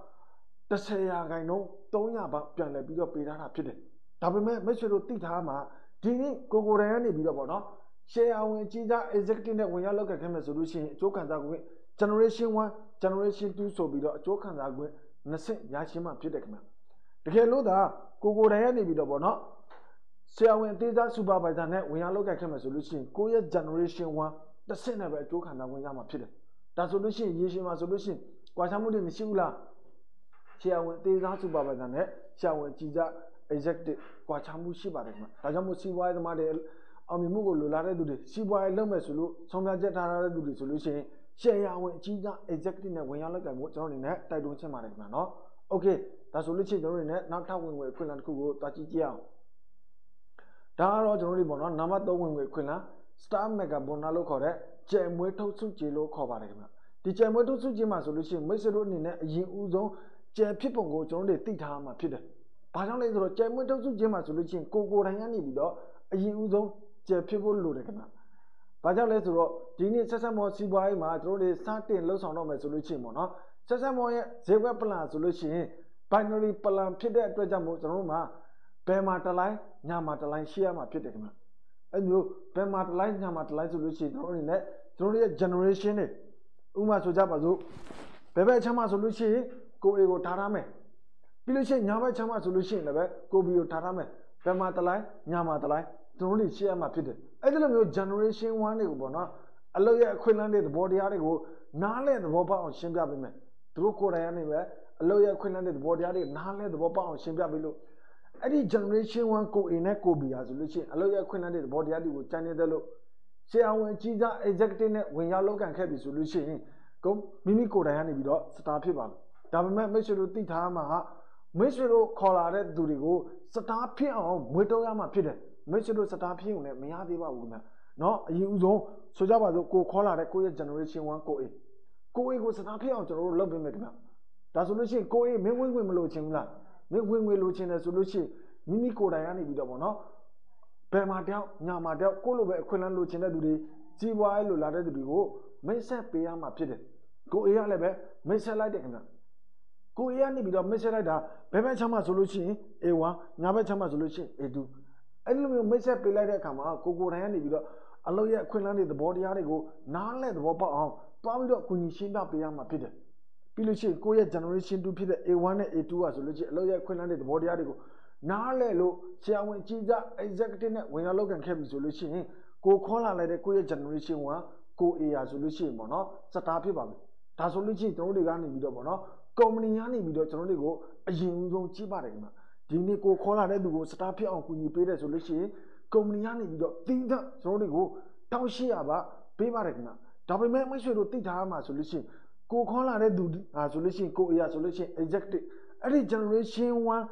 10%300ပါပြန်လဲပြီးတော့ပေးထားတာဖြစ်တယ်ဒါပေမဲ့မိတ်ဆွေတို့သိထားမှာဒီနေ့ကိုယ်တိုင်ကနေပြီးတော့ပေါ့နော်ရှယ်ယာဝင်ကြီးစား executive နဲ့ဝင်ရောက်လောက်ခဲ့မယ်ဆိုလို့ရှိရင်အကျိုးခံစားခွင့် generation 1 generation 2ဆိုပြီးတော့အကျိုးခံစားခွင့်နှစ်ဆင့်ရရှိမှဖြစ်တယ်ခင်ဗျတကယ်လို့ဒါကိုယ်တိုင်ကနေပြီးတော့ပေါ့နော်ဆရာဝန်အသေးစား supervisor နဲ့ဝင်ရောက်လောက်ခဲ့မယ်ဆိုလို့ရှိရင်ကိုယ့်ရဲ့ generation 1တစ်ဆင့်နဲ့ပဲအကျိုးခံစားခွင့်ရမှာဖြစ်တယ်ဒါဆိုလို့ရှိရင်ရေရှည်မှာဆိုလို့ရှိရင်ကွာခြားမှုတွေမရှိဘူးလားဆရာဝန်အသေးစား supervisor နဲ့ဆရာဝန်ကြီးစား executive ကွာခြားမှုရှိပါတယ်ခင်ဗျဒါကြောင့်မို့စီးပွားရေးသမားတွေအောင်မြင်မှုကိုလိုလားတဲ့သူတွေစီးပွားရေးလုပ်မယ်ဆိုလို့ဆုံးဖြတ်ချက်ထားတဲ့သူတွေဆိုလို့ရှိရင်ရှယ်ယာဝင်အကြီးစား executive နဲ့ဝင်ရောက်လောက်ကန်ဖို့ကျွန်တော်အနေနဲ့တိုက်တွန်းချင်ပါတယ်ခင်ဗျာနော် okay ဒါဆိုလို့ရှိရင်ကျွန်တော်အနေနဲ့နောက်ထပ်ဝင်ငွေအခွင့်အလမ်းတစ်ခုကိုတွားကြည့်ကြအောင်ဒါကတော့ကျွန်တော်တို့ပေါ့နော်နံပါတ်3ဝင်ငွေအခွင့်အလမ်း Star Mega Bonus လို့ခေါ်တဲ့ကျယ်မွေးထုတ်စုကြေးလို့ခေါ်ပါတယ်ခင်ဗျဒီကျယ်မွေးထုတ်စုကြေးမှာဆိုလို့ရှိရင်မိတ်ဆွေတို့အနေနဲ့အရင်ဦးဆုံးကျယ်ဖြစ်ပုံကိုကျွန်တော်တို့သိထားမှာဖြစ်တယ်ဘာကြောင့်လဲဆိုတော့ကျယ်မွေးထုတ်စုကြေးမှာဆိုလို့ရှိရင်ကိုတိုင်ကနေပြီးတော့အရင်ဦးဆုံးကျယ်ဖြစ်ဖို့လိုတယ်ခင်ဗျဘာကြောင့်လဲဆိုတော့ဒီနေ့ဆက်ဆက်မော်စီးပွားရေးမှာတို့တွေစတင်လှုပ်ဆောင်တော့မယ်ဆိုလို့ရှိရင်ပေါ့နော်ဆက်ဆက်မော်ရဲ့ဈေးကွက်ပလန်ဆိုလို့ရှိရင် binary plan ဖြစ်တဲ့အတွက်ကြောင့်မို့ကျွန်တော်တို့မှာဘယ်မှာတစ်လိုင်းညမှာတစ်လိုင်းရှိရမှာဖြစ်တယ်ခင်ဗျအဲ့မျိုးဘယ်မှာတစ်လိုင်းညမှာတစ်လိုင်းဆိုလို့ရှိရင်ကျွန်တော်တို့နဲ့ကျွန်တော်တို့ရဲ့ generation တွေဥပမာဆိုကြပါစို့ဘယ်ဘက်အချမ်းမှာဆိုလို့ရှိရင်ကို A ကိုထားထားမယ်ပြီးလို့ရှိရင်ညဘက်ချမ်းမှာဆိုလို့ရှိရင်လည်းကို B ကိုထားထားမယ်ဘယ်မှာတစ်လိုင်းညမှာတစ်လိုင်းကျွန်တော်တို့ရှိရမှာဖြစ်တယ်အဲ့ဒီလိုမျိုး generation 1တွေကိုပေါ့နော်အလုပ်ရဲ့အခွင့်အလမ်းတွေသဘောတရားတွေကိုနားလဲသဘောပေါက်အောင်ရှင်းပြပေးမယ်သူတို့ကိုယ်တိုင်ကနေပဲအလုပ်ရဲ့အခွင့်အလမ်းတွေသဘောတရားတွေနားလဲသဘောပေါက်အောင်ရှင်းပြပေးလို့အဲ့ဒီ generation 1ကို A နဲ့ကို B ဟာဆိုလို့ရှိရင်အလုပ်ရဲ့အခွင့်အလမ်းတွေသဘောတရားတွေကိုကြိုင်နေတဲ့လို့ဆရာဝန်ကြီးစား executive နဲ့ဝင်ရောက်လောက်ကန်ခဲ့ပြီဆိုလို့ရှိရင်ကိုမိမိကိုယ်တိုင်ကနေပြီးတော့ star ဖြစ်ပါမယ်ဒါပေမဲ့မိတ်ဆွေတို့သိထားမှာမိတ်ဆွေတို့ခေါ်လာတဲ့သူတွေကို star ဖြစ်အောင်မွေးတုံးရမှာဖြစ်တယ်မိတ်ဆွေတို့စတားဖြစ်ုံနဲ့မရသေးပါဘူးခင်ဗျเนาะအရင်ဦးဆုံးဆိုကြပါစို့ကိုခေါ်လာတဲ့ကိုရဲ့ generation 1ကို A ကိုစတားဖြစ်အောင်ကျွန်တော်တို့လုပ်ပေးမယ်ခင်ဗျဒါဆိုလို့ရှိရင်ကို A မင်းဝင်မလို့ချင်းဘူးလားမင်းဝင်လို့ချင်းတယ်ဆိုလို့ရှိရင်မိမိကိုယ်တိုင်ကနေပြီးတော့ပေါ့เนาะဘယ်မှာတယောက်ညာမှာတယောက်ကိုလိုပဲအခွင့်အလမ်းလိုချင်တဲ့သူတွေကြီးပွားရေးလိုလာတဲ့သူတွေကိုမိတ်ဆက်ပေးရမှာဖြစ်တယ်ကို A ကလည်းပဲမိတ်ဆက်လိုက်တယ်ခင်ဗျကို A ကနေပြီးတော့မိတ်ဆက်လိုက်တာဘယ်ဘက်ချမ်းမှာဆိုလို့ရှိရင် A1 ညာဘက်ချမ်းမှာဆိုလို့ရှိရင် A2အဲ့လိုမျိုးမိတ်ဆက်ပေးလိုက်တဲ့အခါမှာကိုတိုင်ကနေပြီးတော့အလုပ်ရဲ့အခွင့်အလမ်းတွေသဘောတရားတွေကိုနားလဲသဘောပေါက်အောင်တွားပြီးတော့အကူအညီရှင်းပြပေးရမှာဖြစ်တယ်ပြီးလို့ရှိရင်ကိုရဲ့ generation 2ဖြစ်တဲ့ A1 နဲ့ A2 ကဆိုလို့ရှိရင်အလုပ်ရဲ့အခွင့်အလမ်းတွေသဘောတရားတွေကိုနားလဲလို့ဆရာဝန်ကြီးစား executive နဲ့ဝင်ရောက်လုပ်ကန်ခဲ့ပြီဆိုလို့ရှိရင်ကိုခေါ်လာလိုက်တဲ့ကိုရဲ့ generation 1ကို A ရဆိုလို့ရှိရင်ပေါ့နော်စတားဖြစ်ပါမယ်ဒါဆိုလို့ရှိရင်ကျွန်တော်တို့တွေကနေပြီးတော့ပေါ့နော်ကုမ္ပဏီကနေပြီးတော့ကျွန်တော်တို့တွေကိုအရင်ဦးဆုံးကြည့်ပါတယ်ခင်ဗျဒီနေ့ကိုခေါ်လာတဲ့သူကိုစတားဖြစ်အောင်ကူညီပေးတယ်ဆိုလို့ရှိရင်ကုမ္ပဏီကနေပြီးတော့တင်းတဲ့ကျွန်တော်တွေကို1800ပါပေးပါတယ်ခင်ဗျဒါပေမဲ့မိတ်ဆွေတို့သိထားမှာဆိုလို့ရှိရင်ကိုခေါ်လာတဲ့သူဆိုလို့ရှိရင်ကိုအရာဆိုလို့ရှိရင် executive အဲ့ဒီ generation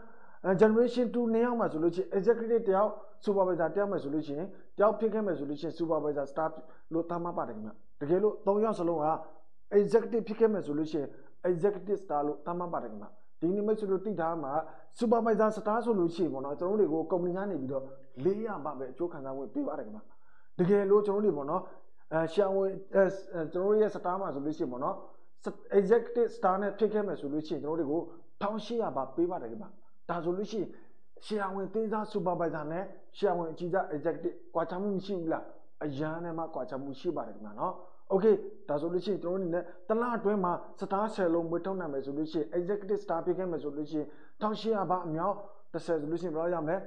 1 generation 2နေအောင်မှာဆိုလို့ရှိရင် executive တယောက် supervisor တယောက်မယ်ဆိုလို့ရှိရင်တယောက်ဖြစ်ခဲ့မယ်ဆိုလို့ရှိရင် supervisor staff လို့သတ်မှတ်ပါတယ်ခင်ဗျတကယ်လို့3ယောက်စလုံးက executive ဖြစ်ခဲ့မယ်ဆိုလို့ရှိရင် executive star လို့သတ်မှတ်ပါတယ်ခင်ဗျဒီနေ့မိတ်ဆွေတို့သိထားမှာ supervisor star ဆိုလို့ရှိရင်ပေါ့နော်ကျွန်တော်တို့တွေကိုကုမ္ပဏီကနေပြီးတော့400ပါပဲအကျိုးခံစားဝင်ပေးပါတယ်ခင်ဗျတကယ်လို့ကျွန်တော်တို့တွေပေါ့နော်ရှောင်းဝင်ကျွန်တော်တို့ရဲ့ star မှာဆိုလို့ရှိရင်ပေါ့နော် executive star နဲ့ဖြစ်ခဲ့မယ်ဆိုလို့ရှိရင်ကျွန်တော်တို့တွေကို1800ပါပေးပါတယ်ခင်ဗျဒါဆိုလို့ရှိရင်ရှောင်းဝင်တင်းစား supervisor နဲ့ရှောင်းဝင်အကြီးစား executive ကွာခြားမှုမရှိဘူးလားအရန်နဲ့မှကွာခြားမှုရှိပါတယ်ခင်ဗျနော်โอเคဒါဆိုလို့ရှိရင်ကျွန်တော်တို့အနေနဲ့တလအတွင်းမှာ star 10လုံးမွေးထုတ်နိုင်မယ်ဆိုလို့ရှိရင် executive star ဖြစ်ခဲ့မယ်ဆိုလို့ရှိရင်1800ပါအမြောက်30ဆိုလို့ရှိရင်ဘယ်လောက်ရမလဲ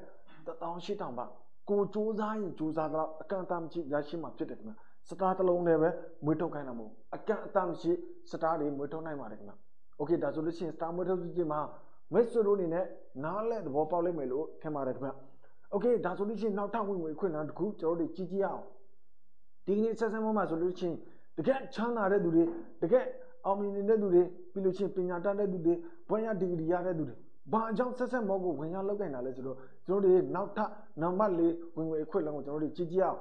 18000ပါကိုစူးစမ်းရင်စူးစမ်းတော့အကန့်အသတ်မရှိရရှိမှာဖြစ်တယ်ခင်ဗျ star တစ်လုံးနဲ့ပဲမွေးထုတ်ခိုင်းတာမဟုတ်အကန့်အသတ်မရှိ star တွေမွေးထုတ်နိုင်ပါတယ်ခင်ဗျโอเคဒါဆိုလို့ရှိရင် star မွေးထုတ်ခြင်းမှာမိတ်ဆွေတို့အနေနဲ့နားလဲသဘောပေါက်လိမ့်မယ်လို့ထင်ပါတယ်ခင်ဗျโอเคဒါဆိုလို့ရှိရင်နောက်ထပ်ဝင်ငွေခွင့်လန်းတစ်ခုကျွန်တော်တို့ကြည့်ကြည့်အောင်ဒီနေ့ဆက်ဆံမှာဆိုလို့ရှိရင်တကယ်ချမ်းသာတဲ့သူတွေတကယ်အောင်မြင်နေတဲ့သူတွေပြီးလို့ရှိရင်ပညာတတ်တဲ့သူတွေဘွဲ့ရဒီဂရီရတဲ့သူတွေဘာအကြောင်းဆက်မောကိုဝင်ရောက်လောက်ကိုင်တာလဲဆိုတော့ကျွန်တော်တို့နောက်ထပ်နံပါတ်4ဝင်ငွေအခွင့်အလမ်းကိုကျွန်တော်တို့ကြည့်ကြည့်အောင်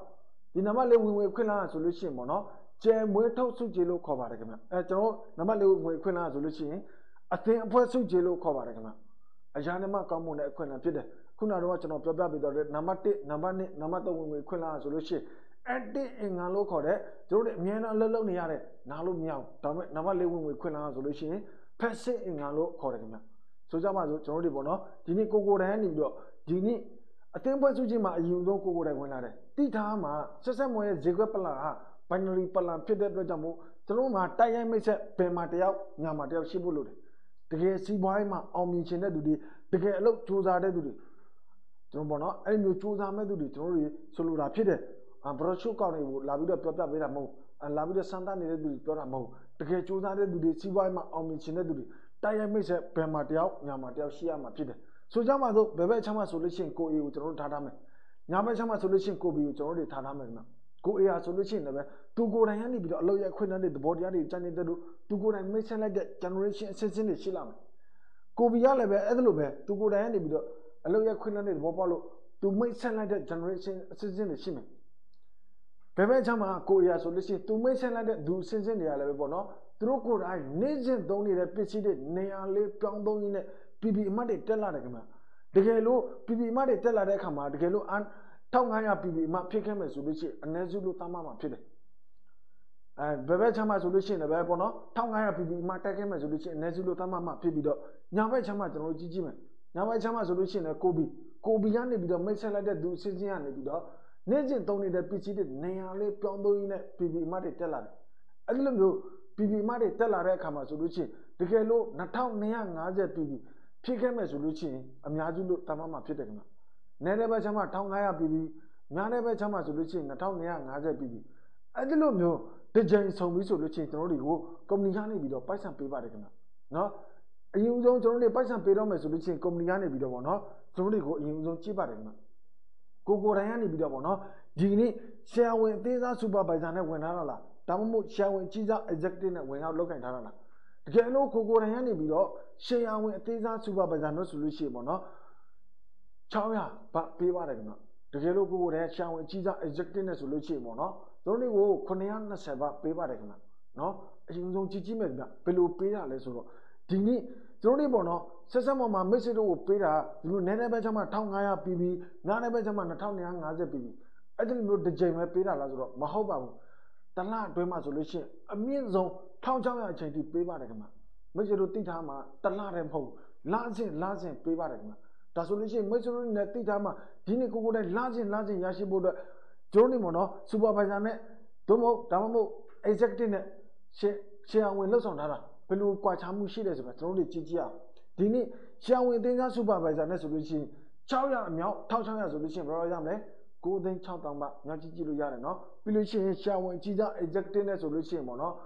ဒီနံပါတ်၄ဝင်ခွင့်လာဆိုလို့ရှိရင်ပေါ့နော်ကျဲမွေးထုတ်စုကြည်လို့ခေါ်ပါတယ်ခင်ဗျကျွန်တော်နံပါတ်၄ဝင်ခွင့်လာဆိုလို့ရှိရင်အသင်အဖွဲ့စုကြည်လို့ခေါ်ပါတယ်ခင်ဗျအရာနဲ့မှကောင်းမွန်တဲ့အခွင့်အလမ်းဖြစ်တယ်ခုနကတော့ကျွန်တော်ပြောပြပေးတော့နံပါတ်1နံပါတ်2နံပါတ်3ဝင်ခွင့်လာဆိုလို့ရှိရင်အဲ့ဒီအင်္ဂါလို့ခေါ်တဲ့တို့အမြဲတမ်းလှုပ်နေရတဲ့နားလို့မရဘူးဒါပေမဲ့နံပါတ်4ဝင်ခွင့်လာဆိုလို့ရှိရင်ဖက်စစ်အင်္ဂါလို့ခေါ်တယ်ခင်ဗျဆိုကြပါစို့ကျွန်တော်တို့ပေါ့နော်ဒီနေ့ကိုယ်တိုင်နေပြီးတော့ဒီနေ့အသင်းပွဲစုချင်းမှာအရင်ဆုံးကိုယ်တိုင်ဝင်လာတယ်တိထားမှာဆက်ဆက်မွေးရဲ့ဇေကွက်ပလာဟာ binary ပလာဖြစ်တဲ့အတွက်ကြောင့်မို့ကျွန်တော်မှာတိုက်ရိုက်မိတ်ဆက်ဘယ်မှာတယောက်ညာမှာတယောက်ရှိဖို့လိုတယ်တကယ်စီးပွားရေးမှာအောင်မြင်ခြင်းတဲ့သူတွေတကယ်အလုပ်စူးစမ်းတဲ့သူတွေကျွန်တော်ပေါ့နော်အဲ့မျိုးစူးစမ်းမဲ့သူတွေကျွန်တော်တို့ဆိုလိုတာဖြစ်တယ်ဘရော့ရှုကောက်တွေကိုလာပြီးတော့ပြောပြပေးတာမဟုတ်လာပြီးတော့စမ်းသပ်နေတဲ့သူတွေပြောတာမဟုတ်တကယ်စူးစမ်းတဲ့သူတွေစီးပွားရေးမှာအောင်မြင်ခြင်းတဲ့သူတွေတိုက်ရိုက်မိတ်ဆက်ဘယ်မှာတယောက်ညာမှာတယောက်ရှိရမှာဖြစ်တယ်ဆိုကြမှာဆိုဘယ်ဘက်ချမ်းမှာဆိုလို့ရှိရင်ကိုအေကိုကျွန်တော်တို့ထားထားမယ်ညာဘက်ချမ်းမှာဆိုလို့ရှိရင်ကိုဘီကိုကျွန်တော်တို့ထားထားမယ်ခင်ဗျကိုအေဟာဆိုလို့ရှိရင်လည်းသူကိုယ်တိုင်ကနေပြီးတော့အလုပ်ရခွင့်တဲ့သဘောတရားတွေစံနေတဲ့သူသူကိုယ်တိုင်မိတ်ဆက်လိုက်တဲ့ generation အစစ်စစ်တွေရှိလာမယ်ကိုဘီကလည်းပဲအဲ့ဒါလိုပဲသူကိုယ်တိုင်ကနေပြီးတော့အလုပ်ရခွင့်တဲ့သဘောပေါက်လို့သူမိတ်ဆက်လိုက်တဲ့ generation အစစ်စစ်တွေရှိမယ်ဘယ်ဘက်ချမ်းမှာကိုအေဟာဆိုလို့ရှိရင်သူမိတ်ဆက်လိုက်တဲ့သူအစစ်စစ်တွေကလည်းပဲပေါ့နော်သူတို့ကိုယ်တိုင်နေ့စဉ်သုံးနေတဲ့ပစ္စည်းတွေနေရာလေးပြောင်းသုံးရင်းနဲ့PP အမှတ်တွေတက်လာတယ်ခင်ဗျတကယ်လို့ PP အမှတ်တွေတက်လာတဲ့အခါမှာတကယ်လို့1500 PP အမှတ်ဖြစ်ခဲ့မယ်ဆိုလို့ရှိရင်အနည်းစုလို့သားမမှာဖြစ်တယ်ဘယ်ဘက်ချမ်းမှာဆိုလို့ရှိရင်လည်းပဲပေါ့နော်1500 PP အမှတ်တက်ခဲ့မယ်ဆိုလို့ရှိရင်အနည်းစုလို့သားမမှာဖြစ်ပြီးတော့ညာဘက်ချမ်းမှာကျွန်တော်တို့ကြည့်မယ်ညာဘက်ချမ်းမှာဆိုလို့ရှိရင်လည်းကိုဘီကနေပြီးတော့မိတ်ဆက်လိုက်တဲ့သူအစစ်စစ်ကနေပြီးတော့နေ့စဉ်သုံးနေတဲ့ပစ္စည်းတွေနေရာလေးပြောင်းသုံးရင်းနဲ့ PP အမှတ်တွေတက်လာတယ်အဲ့ဒီလိုမျိုး PP အမှတ်တွေတက်လာတဲ့အခါမှာဆိုလို့ရှိရင်တကယ်လို့2250 PPဖြစ်ခဲ့မယ်ဆိုလို့ရှိရင်အများစုလို့တမမှာဖြစ်တယ်ခင်ဗျ။နဲတဲ့ဘက်ချမ်းမှာ1500 PP များတဲ့ဘက်ချမ်းမှာဆိုလို့ရှိရင်2250 PP အဲ့ဒီလိုမျိုးဒီကြိမ်ဆုံးပြီးဆိုလို့ရှိရင်ကျွန်တော်တို့ကိုကုမ္ပဏီကနေပြီးတော့ပိုက်ဆံပေးပါတယ်ခင်ဗျ။နော်အရင်ဆုံးကျွန်တော်တို့ပိုက်ဆံပေးတော့မယ်ဆိုလို့ရှိရင်ကုမ္ပဏီကနေပြီးတော့ပေါ့နော်ကျွန်တော်တို့ကိုအရင်ဆုံးကြည့်ပါတယ်ခင်ဗျ။ကိုယ်တိုင်ကနေပြီးတော့ပေါ့နော်ဒီနေ့ဆရာဝန်အသေးစားစူပါဗိုင်ဇာနဲ့ဝင်လာတာလားဒါမှမဟုတ်ဆရာဝန်ကြီးစား executive နဲ့ဝင်ရောက်လုပ်ကင်ထားတာလားတကယ်လို့ကိုယ်တိုင်ကနေပြီးတော့ရှယ်ယာဝင်အသေးစားစူပါဗိုင်ဇာတို့ဆိုလို့ရှိရင်ပေါ့နော်600ဗတ်ပေးပါတယ်ခင်ဗျတကယ်လို့ကိုယ်တိုင်ရှယ်ယာဝင်ကြီးစား executive နဲ့ဆိုလို့ရှိရင်ပေါ့နော်တို့တွေကို920ဗတ်ပေးပါတယ်ခင်ဗျနော်အရင်ဆုံးကြည့်ကြည့်မယ်ခင်ဗျဘယ်လိုပေးတာလဲဆိုတော့ဒီနေ့တို့တွေပေါ့နော်ဆက်ဆက်မှာမိတ်ဆွေတို့ကိုပေးတာဒီလိုနည်းနည်းပဲချမ်းမှာ1500 PP များတဲ့ပဲချမ်းမှာ2250 PP အဲ့ဒီလိုတစ်ကြိမ်ပဲပေးတာလားဆိုတော့မဟုတ်ပါဘူးတလအတွင်းမှာဆိုလို့ရှိရင်အမြင့်ဆုံး1600အချိန်ထိပေးပါတယ်ခင်ဗျမိတ်ဆွေတို့တိထားမှာတလတည်းမဟုတ်လစဉ်ပေးပါတယ်ခင်ဗျဒါဆိုလို့ရှိရင်မိတ်ဆွေတို့နဲ့တိထားမှာဒီနေ့ကိုတိုင်လစဉ်ရရှိဖို့အတွက်ကျိုးနေမို့နော်စူပါဗိုင်ဇာနဲ့သို့မဟုတ်ဒါမှမဟုတ် executive နဲ့ရှယ်ယာဝင်လှုပ်ဆောင်ထားတာဘယ်လိုကွာခြားမှုရှိတယ်ဆိုတာကျွန်တော်တို့ကြည့်ကြည့်အောင်ဒီနေ့ရှယ်ယာဝင်အသေးစားစူပါဗိုင်ဇာနဲ့ဆိုလို့ရှိရင်600အမြောက်1600ဆိုလို့ရှိရင်ဘယ်လိုရမလဲ9,600 ဘတ်ညကြည့်လို့ရတယ်နော်ပြီးလို့ရှိရင်ရှယ်ယာဝင်ကြီးစား executive နဲ့ဆိုလို့ရှိရင်ပေါ့နော်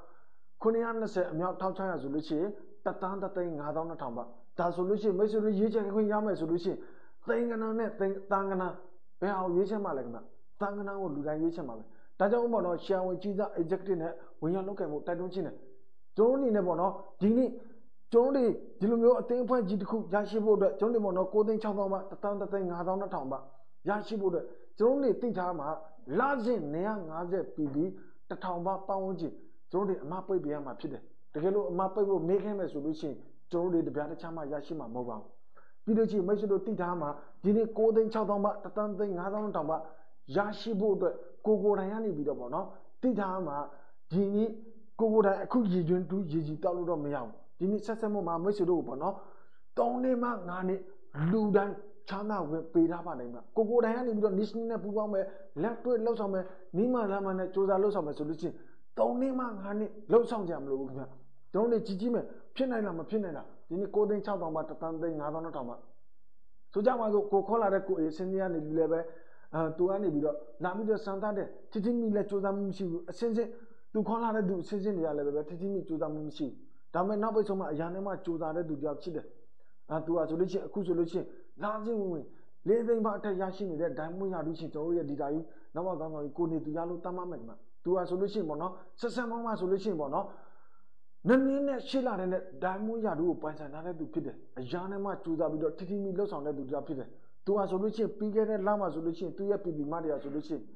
920အမြောက်1600ဆိုလို့ရှိရင်1,500,200 ဘတ်ဒါဆိုလို့ရှိရင်မိတ်ဆွေတို့ရေးချယ်ခွင့်ရမယ်ဆိုလို့ရှိရင်သိန်းကနန်းနဲ့တန်ကနန်းဘယ်အောင်ရေးချယ်မှာလဲခင်ဗျတန်ကနန်းကိုလူတိုင်းရေးချယ်မှာပဲဒါကြောင့်ပေါ့နော်ရှယ်ယာဝင်ကြီးစား executive နဲ့ဝင်ရောက်လုပ်ကင်မှုတိုက်တွန်းခြင်းတယ်ကျွန်တော်အနေနဲ့ပေါ့နော်ဒီနေ့ကျွန်တော်တို့ဒီလိုမျိုးအသင်းအဖွဲ့ကြီးတစ်ခုရရှိဖို့အတွက်ကျွန်တော်တို့ပေါ့နော်9,600 ဘတ်1,500,200 ဘတ်ရရှိဖို့အတွက်ကျွန်တော်တို့သိထားမှာလစဉ်950 PP 1000 ဘတ်ပတ်ဝန်းကျင်ကျွန်တော်တို့အမပိတ်ပေးရမှာဖြစ်တယ်တကယ်လို့အမပိတ်ဖို့မေးခဲ့မယ်ဆိုလို့ရှိရင်ကျွန်တော်တို့တပြားတစ်ခြားမှရရှိမှာမဟုတ်ပါဘူးပြီးလို့ရှိရင်မိတ်ဆွေတို့သိထားမှာဒီနေ့9,600 ဘတ်1,500,200 ဘတ်ရရှိဖို့အတွက်ကိုတိုင်ရနေပြီးတော့ပေါ့နော်သိထားမှာဒီနေ့ကိုတိုင်အခုရည်ကျွန်းတူးရည်ကြီးတောက်လို့တော့မရဘူးဒီနေ့ဆက်မှုမှာမိတ်ဆွေတို့ပေါ့နော်3နှစ်မှ5နှစ်လူတိုင်းချမ်းသာဝင်ပေးထားပါနိုင်မှာကိုတိုင်ကနေပြီးတော့ national နဲ့ပူးပေါင်းမယ်လက်တွေ့လှုပ်ဆောင်မယ်နီးမှလာမှနဲ့စူးစမ်းလှုပ်ဆောင်မယ်ဆိုလို့ချင်း3နှစ်မှ5နှစ်လှုပ်ဆောင်ကြမလို့ဘူးခင်ဗျကျွန်တော်တို့ကြည့်ကြည့်မယ်ဖြစ်နိုင်လားမဖြစ်နိုင်လားဒီနေ့9,600 ဘတ်1,500,200 ဘတ်ဆိုကြမှာဆိုကိုခေါ်လာတဲ့ကိုအေးစင်းစင်းကနေလူလည်းပဲသူကနေပြီးတော့လာပြီးတော့စံသားတဲ့တိတိမိလက်စူးစမ်းမှုမရှိဘူးအစင်းစင်းသူခေါ်လာတဲ့သူအစင်းစင်းတွေကလည်းပဲတိတိမိစူးစမ်းမှုမရှိဘူးဒါပေမဲ့နောက်ပိတ်ဆုံးမှာအရာနဲ့မှစူးစမ်းတဲ့သူတယောက်ဖြစ်တယ်သူကဆိုလို့ချင်းအခုဆိုလို့ချင်းလာချင်းဝင်လေးသိန်းပါအထက်ရရှိနေတဲ့ဒိုင်းမွေးရလို့ချင်းကျွန်တော်တို့ရဲ့ဒီတာကြီးနောက်မှကောင်းကောင်းကိုနေသူရလို့တတ်မှတ်မယ်ခင်ဗျသူကဆိုလို့ချင်းပေါ့နော်ဆက်ဆက်မောင်းမှဆိုလို့ချင်းပေါ့နော်နင်းနဲ့ရှေ့လာတဲ့ဒိုင်းမွေးရတို့ကိုပိုင်ဆိုင်ထားတဲ့သူဖြစ်တယ်အရာနဲ့မှစူးစမ်းပြီးတော့တိတိမိလှုပ်ဆောင်တဲ့သူတယောက်ဖြစ်တယ်သူကဆိုလို့ချင်းပြီးခဲ့တဲ့လမှဆိုလို့ချင်းသူရဲ့ PP မတရားဆိုလို့ချင်း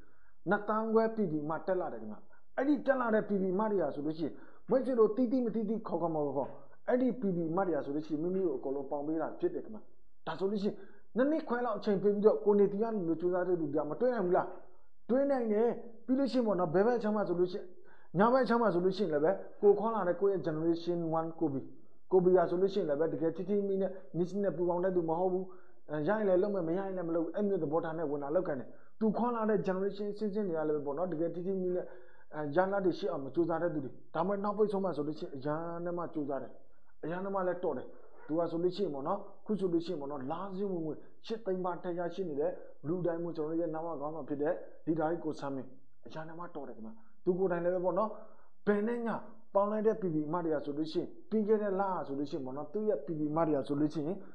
2,000 ပြည်ပြည်မှာတက်လာတယ်ခင်ဗျအဲ့ဒီတက်လာတဲ့ပြည်ပြည်မတွေရာဆိုလို့ရှိရင်မိတ်ဆွေတို့တီးမတီးခေါ်အဲ့ဒီပြည်ပြည်မတွေရာဆိုလို့ရှိရင်မိမိတို့အကုန်လုံးပေါင်ပေးတာဖြစ်တယ်ခင်ဗျဒါဆိုလို့ရှိရင်နှစ်ခွဲလောက်အချိန်ပေးပြီးတော့ကိုနေတရားမျိုးစူးစမ်းတဲ့လူတွေကမတွေ့နိုင်ဘူးလားတွေ့နိုင်တယ်ပြီးလို့ရှိရင်ပေါ့နော်ဘယ်ဘက်ချမ်းမှဆိုလို့ရှိရင်ညာဘက်ချမ်းမှဆိုလို့ရှိရင်လည်းပဲကိုခေါ်လာတဲ့ကိုရဲ့ generation 1ကိုဘီယာဆိုလို့ရှိရင်လည်းပဲတကယ်တီမီနဲ့နိစနဲ့ပူပေါင်းတဲ့သူမဟုတ်ဘူးရရင်လည်းလုံးမရရင်လည်းမလုပ်အဲ့မျိုးသဘောထားနဲ့ဝင်လာလောက်ကန်တယ်သူခေါ်လာတဲ့ generation စင်းတွေကလည်းပေါ့နော်တကယ်တီမီနဲ့ရန်လာတွေရှိအောင်မစူးစမ်းတဲ့သူတွေဒါမှနောက်ပိတ်ဆုံးမှဆိုလို့ရှိရင်အရန်နဲ့မှစူးစမ်းတယ်အရန်နဲ့မှလည်းတော့တယ်သူကဆိုလို့ရှိရင်ပေါ့နော်ခုဆိုလို့ရှိရင်ပေါ့နော်လာစင်းဝင်8 သိန်းပါထရရှိနေတဲ့လူတိုင်းမျိုးကျွန်တော်ရဲ့နောက်ကောင်းဆောင်ဖြစ်တဲ့ဒီဓာတ်ကိုဆမ်းမင်းအရန်နဲ့မှတော့တယ်ခင်ဗျသူကိုယ်တိုင်လည်းပဲပေါ့နော်ဘယ်နဲ့ညပေါင်းလိုက်တဲ့ပြည်ပြည်မတွေကဆိုလို့ရှိရင်ပြီးခဲ့တဲ့လဆိုလို့ရှိရင်ပေါ့နော်သူ့ရဲ့ပြည်ပြည်မတွေကဆိုလို့ရှိရင်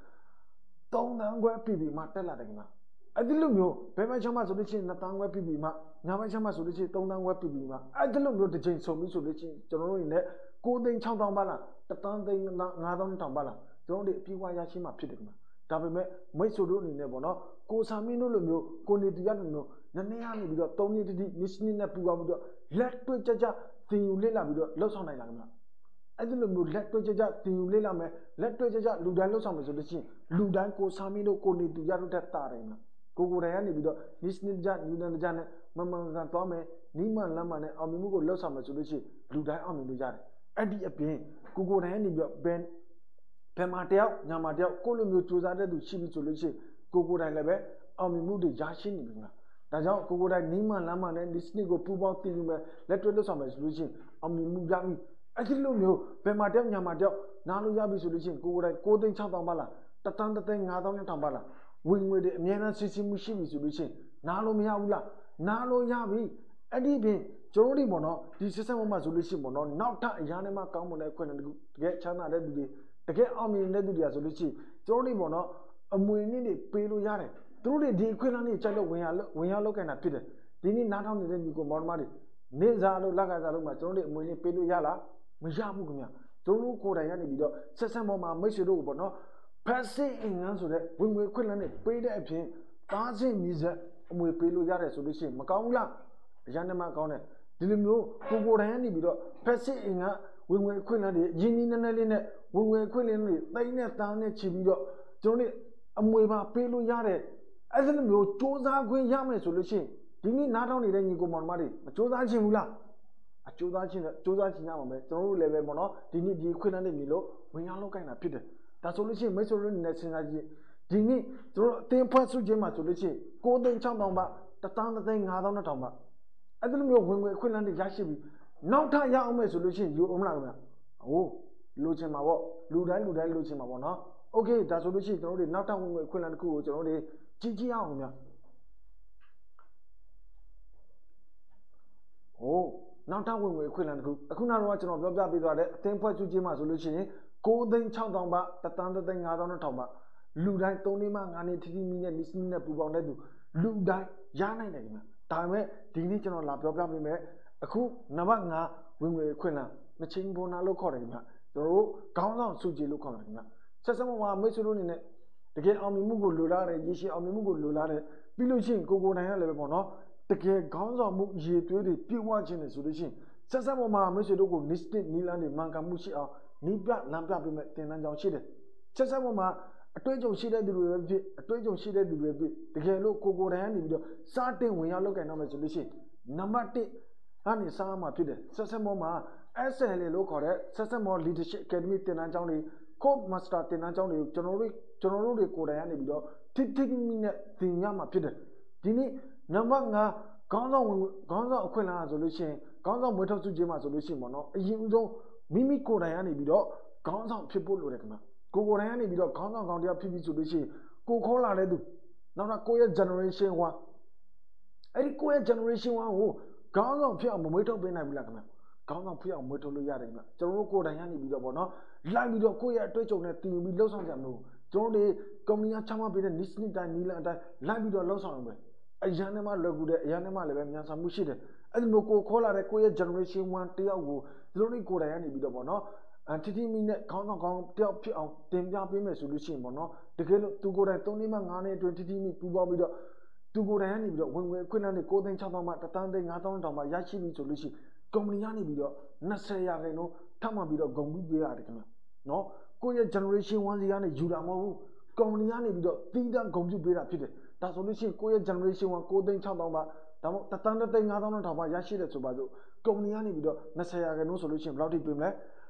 3,000 ပြည်ပြည်မတက်လာတယ်ခင်ဗျအဲ့ဒီလိုမျိုးဘယ်မှာချမ်းမဆိုလို့ရှိရင်2,000 ပြည်ပြည်မညာဘက်ချမ်းမဆိုလို့ရှိရင်3,000 ပြည်ပြည်မအဲ့ဒီလိုမျိုးတစ်ချိန်ဆုံပြီးဆိုလို့ရှိရင်ကျွန်တော်တို့နေ9,600,000ပါလား1,500,000ပါလားကျွန်တော်တို့အပြည့်အဝရရှိမှဖြစ်တယ်ခင်ဗျဒါပေမဲ့မိတ်ဆွေတို့အနေနဲ့ပေါ့နော်ကိုစာမင်းတို့လိုမျိုးကိုနေတရားလိုမျိုးနည်းနည်းကနေပြီးတော့3 နှစ်တိတိနစ်နဲ့ပူပေါင်းပြီးတော့လက်တွေ့ကြကြသင်ယူလေ့လာပြီးတော့လှုပ်ဆောင်နိုင်တာခင်ဗျအဲ့ဒီလိုမျိုးလက်တွေ့ကြကြသင်ယူလေ့လာမယ်လက်တွေ့ကြကြလူတိုင်းလှုပ်ဆောင်မယ်ဆိုလို့ရှိရင်လူတိုင်းကိုစာမင်းတို့ကိုနေတရားတို့တက်တာတယ်ခင်ဗျကိုယ်တိုင်ကနေပြီးတော့နစ်ကြနီလန်ကြနဲ့မမှန်ကန်သွားမယ်နီးမှန်လမ်းမှန်နဲ့အောင်မြင်မှုကိုလှုပ်ဆောင်မယ်ဆိုလို့ရှိရင်လူတိုင်းအောင်မြင်လို့ရတယ်အဲ့ဒီအပြင်ကိုယ်တိုင်ကနေပြီးတော့ဘယ်မှာတယောက်ညာမှာတယောက်ကိုလိုမျိုးစူးစမ်းတဲ့သူရှိပြီဆိုလို့ရှိရင်ကိုယ်တိုင်လည်းပဲအောင်မြင်မှုတွေရရှိနေပြီခင်ဗျဒါကြောင့်ကိုယ်တိုင်နီးမှန်လမ်းမှန်နဲ့ဒီစနစ်ကိုပူပေါင်းတည်ယူမယ်လက်တွေ့လှုပ်ဆောင်မယ်ဆိုလို့ရှိရင်အောင်မြင်မှုရပြီအဲ့ဒီလိုမျိုးဘယ်မှာတယောက်ညာမှာတယောက်နားလို့ရပြီဆိုလို့ရှိရင်ကိုယ်တိုင်9,600,000ပါလား1,500,000ပါလားဝင်ငွေတွေအများနဲ့စစ်စစ်မှုရှိပြီဆိုလို့ရှိရင်နားလို့မရဘူးလားနားလို့ရပြီအဲ့ဒီပြင်ကျွန်တော်တို့ပေါ့နော်ဒီစစ်ဆက်မှာဆိုလို့ရှိရင်ပေါ့နော်နောက်ထပ်အရာနဲ့မှကောင်းမွန်တဲ့ခွင့်တကူတကယ်ချမ်းသာတဲ့သူတွေတကယ်အောင်မြင်တဲ့သူတွေကဆိုလို့ရှိရင်ကျွန်တော်တို့ပေါ့နော်အမွေနည်းတွေပေးလို့ရတယ်သူတို့တွေဒီအခွင့်အလမ်းတွေကြိုက်လို့ဝင်ရောက်လောက်ကန်တာဖြစ်တယ်ဒီနေ့နားထောင်နေတဲ့ညီကိုမောင်မတွေနေစားလို့လက်ကစားလို့မှကျွန်တော်တို့အမွေနည်းပေးလို့ရလားမရဘူးခင်ဗျကျွန်တော်တို့ကိုယ်တိုင်ရနေပြီးတော့ဆက်ဆက်ပေါ်မှာမိတ်ဆွေတို့ကိုပေါ့နော်ဖက်စစ်အင်ငန်းဆိုတဲ့ဝင်ငွေခွင့်လန်းနဲ့ပေးတဲ့အပြင်သားစင်မြည်ဆက်အမွေပေးလို့ရတယ်ဆိုလို့ရှိရင်မကောင်းဘူးလားအရန်နဲ့မှကောင်းတယ်ဒီလိုမျိုးကိုယ်တိုင်ရနေပြီးတော့ဖက်စစ်အင်ငန်းဝင်ငွေခွင့်လန်းတွေရင်းနှီးနှဲလေးနဲ့ဝင်ငွေခွင့်လန်းတွေတိတ်နဲ့တန်းနဲ့ချီပြီးတော့ကျွန်တော်တို့အမွေပါပေးလို့ရတယ်အဲ့ဒီလိုမျိုးစူးစမ်းခွင့်ရမယ်ဆိုလို့ရှိရင်ဒီနေ့နားထောင်နေတဲ့ညီကိုမောင်မတွေမစူးစမ်းချင်ဘူးလားအကျိုးသားချင်းစူးစမ်းချင်ရမှာပဲကျွန်တော်တို့လည်းပဲပေါ့နော်ဒီနေ့ဒီခွင့်လန်းတွေမြည်လို့ဝင်ရောက်လောက်ကိုင်းတာဖြစ်တယ်ဒါဆိုလို့ရှိရင်မိတ်ဆွေတို့နဲ့စဉ်းစားကြည့်ဒီနေ့ကျွန်တော်အသင်ဖွဲ့စုခြင်းမှာဆိုလို့ရှိရင်9,600,000ပါ1,500,000ပါအဲ့ဒီလိုမျိုးဝင်ငွေခွင့်လန်းတွေရရှိပြီးနောက်ထပ်ရအောင်မယ်ဆိုလို့ရှိရင်ယူအောင်မလားခင်ဗျဟိုလိုချင်မှာပေါ့လူတိုင်းလိုချင်မှာပေါ့နော်โอเคဒါဆိုလို့ရှိရင်ကျွန်တော်တို့နောက်ထပ်ဝင်ငွေခွင့်လန်းတစ်ခုကိုကျွန်တော်တို့ကြည့်အောင်ခင်ဗျဟိုနောက်ထပ်ဝင်ငွေခွင့်လန်းတစ်ခုအခုနောက်တော့ကျွန်တော်ပြောပြပေးသွားတဲ့အသင်ဖွဲ့စုခြင်းမှာဆိုလို့ရှိရင်9,600,000ပါ1,500,000ပါလူတိုင်း3နှစ်မှ9နှစ်ထိထိမိနဲ့နိစနစ်နဲ့ပူပေါင်းတဲ့သူလူတိုင်းရနိုင်တယ်ခင်ဗျဒါပေမဲ့ဒီနေ့ကျွန်တော်လာပြောပြပေးမယ်အခုနံပါတ်5ဝင်ငွေခွင့်လန်းမချင်းဘောနာလို့ခေါ်တယ်ခင်ဗျကျွန်တော်တို့ခေါင်းဆောင်စုကြည်လို့ခေါ်တယ်ခင်ဗျဆက်စပ်မှာမိတ်ဆွေတို့အနေနဲ့တကယ်အောင်မြင်မှုကိုလိုလားတယ်ရေရှည်အောင်မြင်မှုကိုလိုလားတယ်ပြီးလို့ရှိရင်ကိုယ်တိုင်ရလည်းပဲပေါ့နော်တကယ်ခေါင်းဆောင်မှုရေသွေးတွေပြည့်ဝခြင်းတယ်ဆိုလို့ရှိရင်ဆက်စပ်မှာမိတ်ဆွေတို့ကိုနိစနစ်နီလန်းတွေမှန်ကန်မှုရှိအောင်နိပြလမ်းပြပေးမဲ့တင်တန်းကြောင်ရှိတယ်ဆက်စပ်မှာအတွေ့အကြုံရှိတဲ့သူတွေပဲဖြစ်အတွေ့အကြုံရှိတဲ့သူတွေဖြစ်တကယ်လို့ကိုယ်တိုင်ကနေပြီးတော့စတင်ဝင်ရောက်လောက်ကန်တော့မယ်ဆိုလို့ရှိရင်နံပါတ်1ကနေစားမှာဖြစ်တယ်ဆက်စပ်မှာ SLA လို့ခေါ်တဲ့ဆက်စပ်မော Leadership Academy တင်တန်းကျောင်းတွေ Code Master တင်တန်းကျောင်းတွေကိုကျွန်တော်တို့တွေကိုယ်တိုင်ကနေပြီးတော့ထိမိနဲ့သင်ရမှာဖြစ်တယ်ဒီနေ့နံပါတ်5ခေါင်းဆောင်အခွင့်အလမ်းဆိုလို့ရှိရင်ခေါင်းဆောင်မွေးထုတ်စုခြင်းမှာဆိုလို့ရှိရင်ပေါ့နော်အရင်ဦးဆုံးမိမိကိုယ်တိုင်ကနေပြီးတော့ခေါင်းဆောင်ဖြစ်ဖို့လိုတယ်ခင်ဗျကိုယ်တိုင်ကနေပြီးတော့ခေါင်းဆောင်ကောင်းတရားဖြစ်ပြီးဆိုလို့ရှိရင်ကိုခေါ်လာတဲ့သူနောက်တော့ကိုယ့်ရဲ့ generation 1အဲ့ဒီကိုယ့်ရဲ့ generation 1ကိုခေါင်းဆောင်ဖြစ်အောင်မွေးထုတ်ပေးနိုင်ဘူးလားခင်ဗျခေါင်းဆောင်ဖြစ်အောင်မွေးထုတ်လို့ရတယ်ခင်ဗျကျွန်တော်တို့ကိုယ်တိုင်ကနေပြီးတော့ပေါ့နော်လိုက်ပြီးတော့ကိုယ့်ရဲ့အတွေ့အကြုံနဲ့တည်ယူပြီးလှုပ်ဆောင်ကြမလို့ကျွန်တော်တို့ကုမ္ပဏီကချမှတ်ပေးတဲ့ niche တိုင်းနီလန်အတိုင်းလိုက်ပြီးတော့လှုပ်ဆောင်ရမယ်အရန်နဲ့မှလွယ်ကူတယ်အရန်နဲ့မှလည်းပဲမြန်ဆန်မှုရှိတယ်အဲ့ဒီမျိုးကိုခေါ်လာတဲ့ကိုယ့်ရဲ့ generation 1တယောက်ကိုကျွန်တော်တို့ကိုယ်တိုင်ကနေပြီးတော့ပေါ့နော်ထိမိနဲ့ခေါင်းဆောင်ကောင်းတယောက်ဖြစ်အောင်တင်ပြပေးမယ်ဆိုလို့ရှိရင်ပေါ့နော်တကယ်လို့သူကိုယ်တိုင်3နှစ်မှ5နှစ်အတွင်းထိမိပူပေါင်းပြီးတော့သူကိုယ်တိုင်ကနေပြီးတော့ဝင်ငွေခွင့်လန်းတွေ9သိန်း6သောင်းမှ1တန်းသိန်း5သောင်းတောင်မှရရှိပြီဆိုလို့ရှိရင်ကုမ္ပဏီကနေပြီးတော့20ရာခိုင်နှုန်းထပ်မှပြီးတော့ဂုဏ်ပြုပေးရတယ်ခင်ဗျနော်ကိုယ့်ရဲ့ generation 1စီကနေယူတာမဟုတ်ဘူးကုမ္ပဏီကနေပြီးတော့တီးတန့်ဂုဏ်ပြုပေးတာဖြစ်တယ်ဒါဆိုလို့ရှိရင်ကိုယ့်ရဲ့ generation 1 9သိန်း6သောင်းမှဒါမှမဟုတ်1တန်းသိန်း5သောင်းတောင်မှရရှိတယ်ဆိုပါစို့ကုမ္ပဏီကနေပြီးတော့20ရာခိုင်နှုန်းဆိုလို့ရှိရင်ဘယ်လောက်ထိပေးမလဲ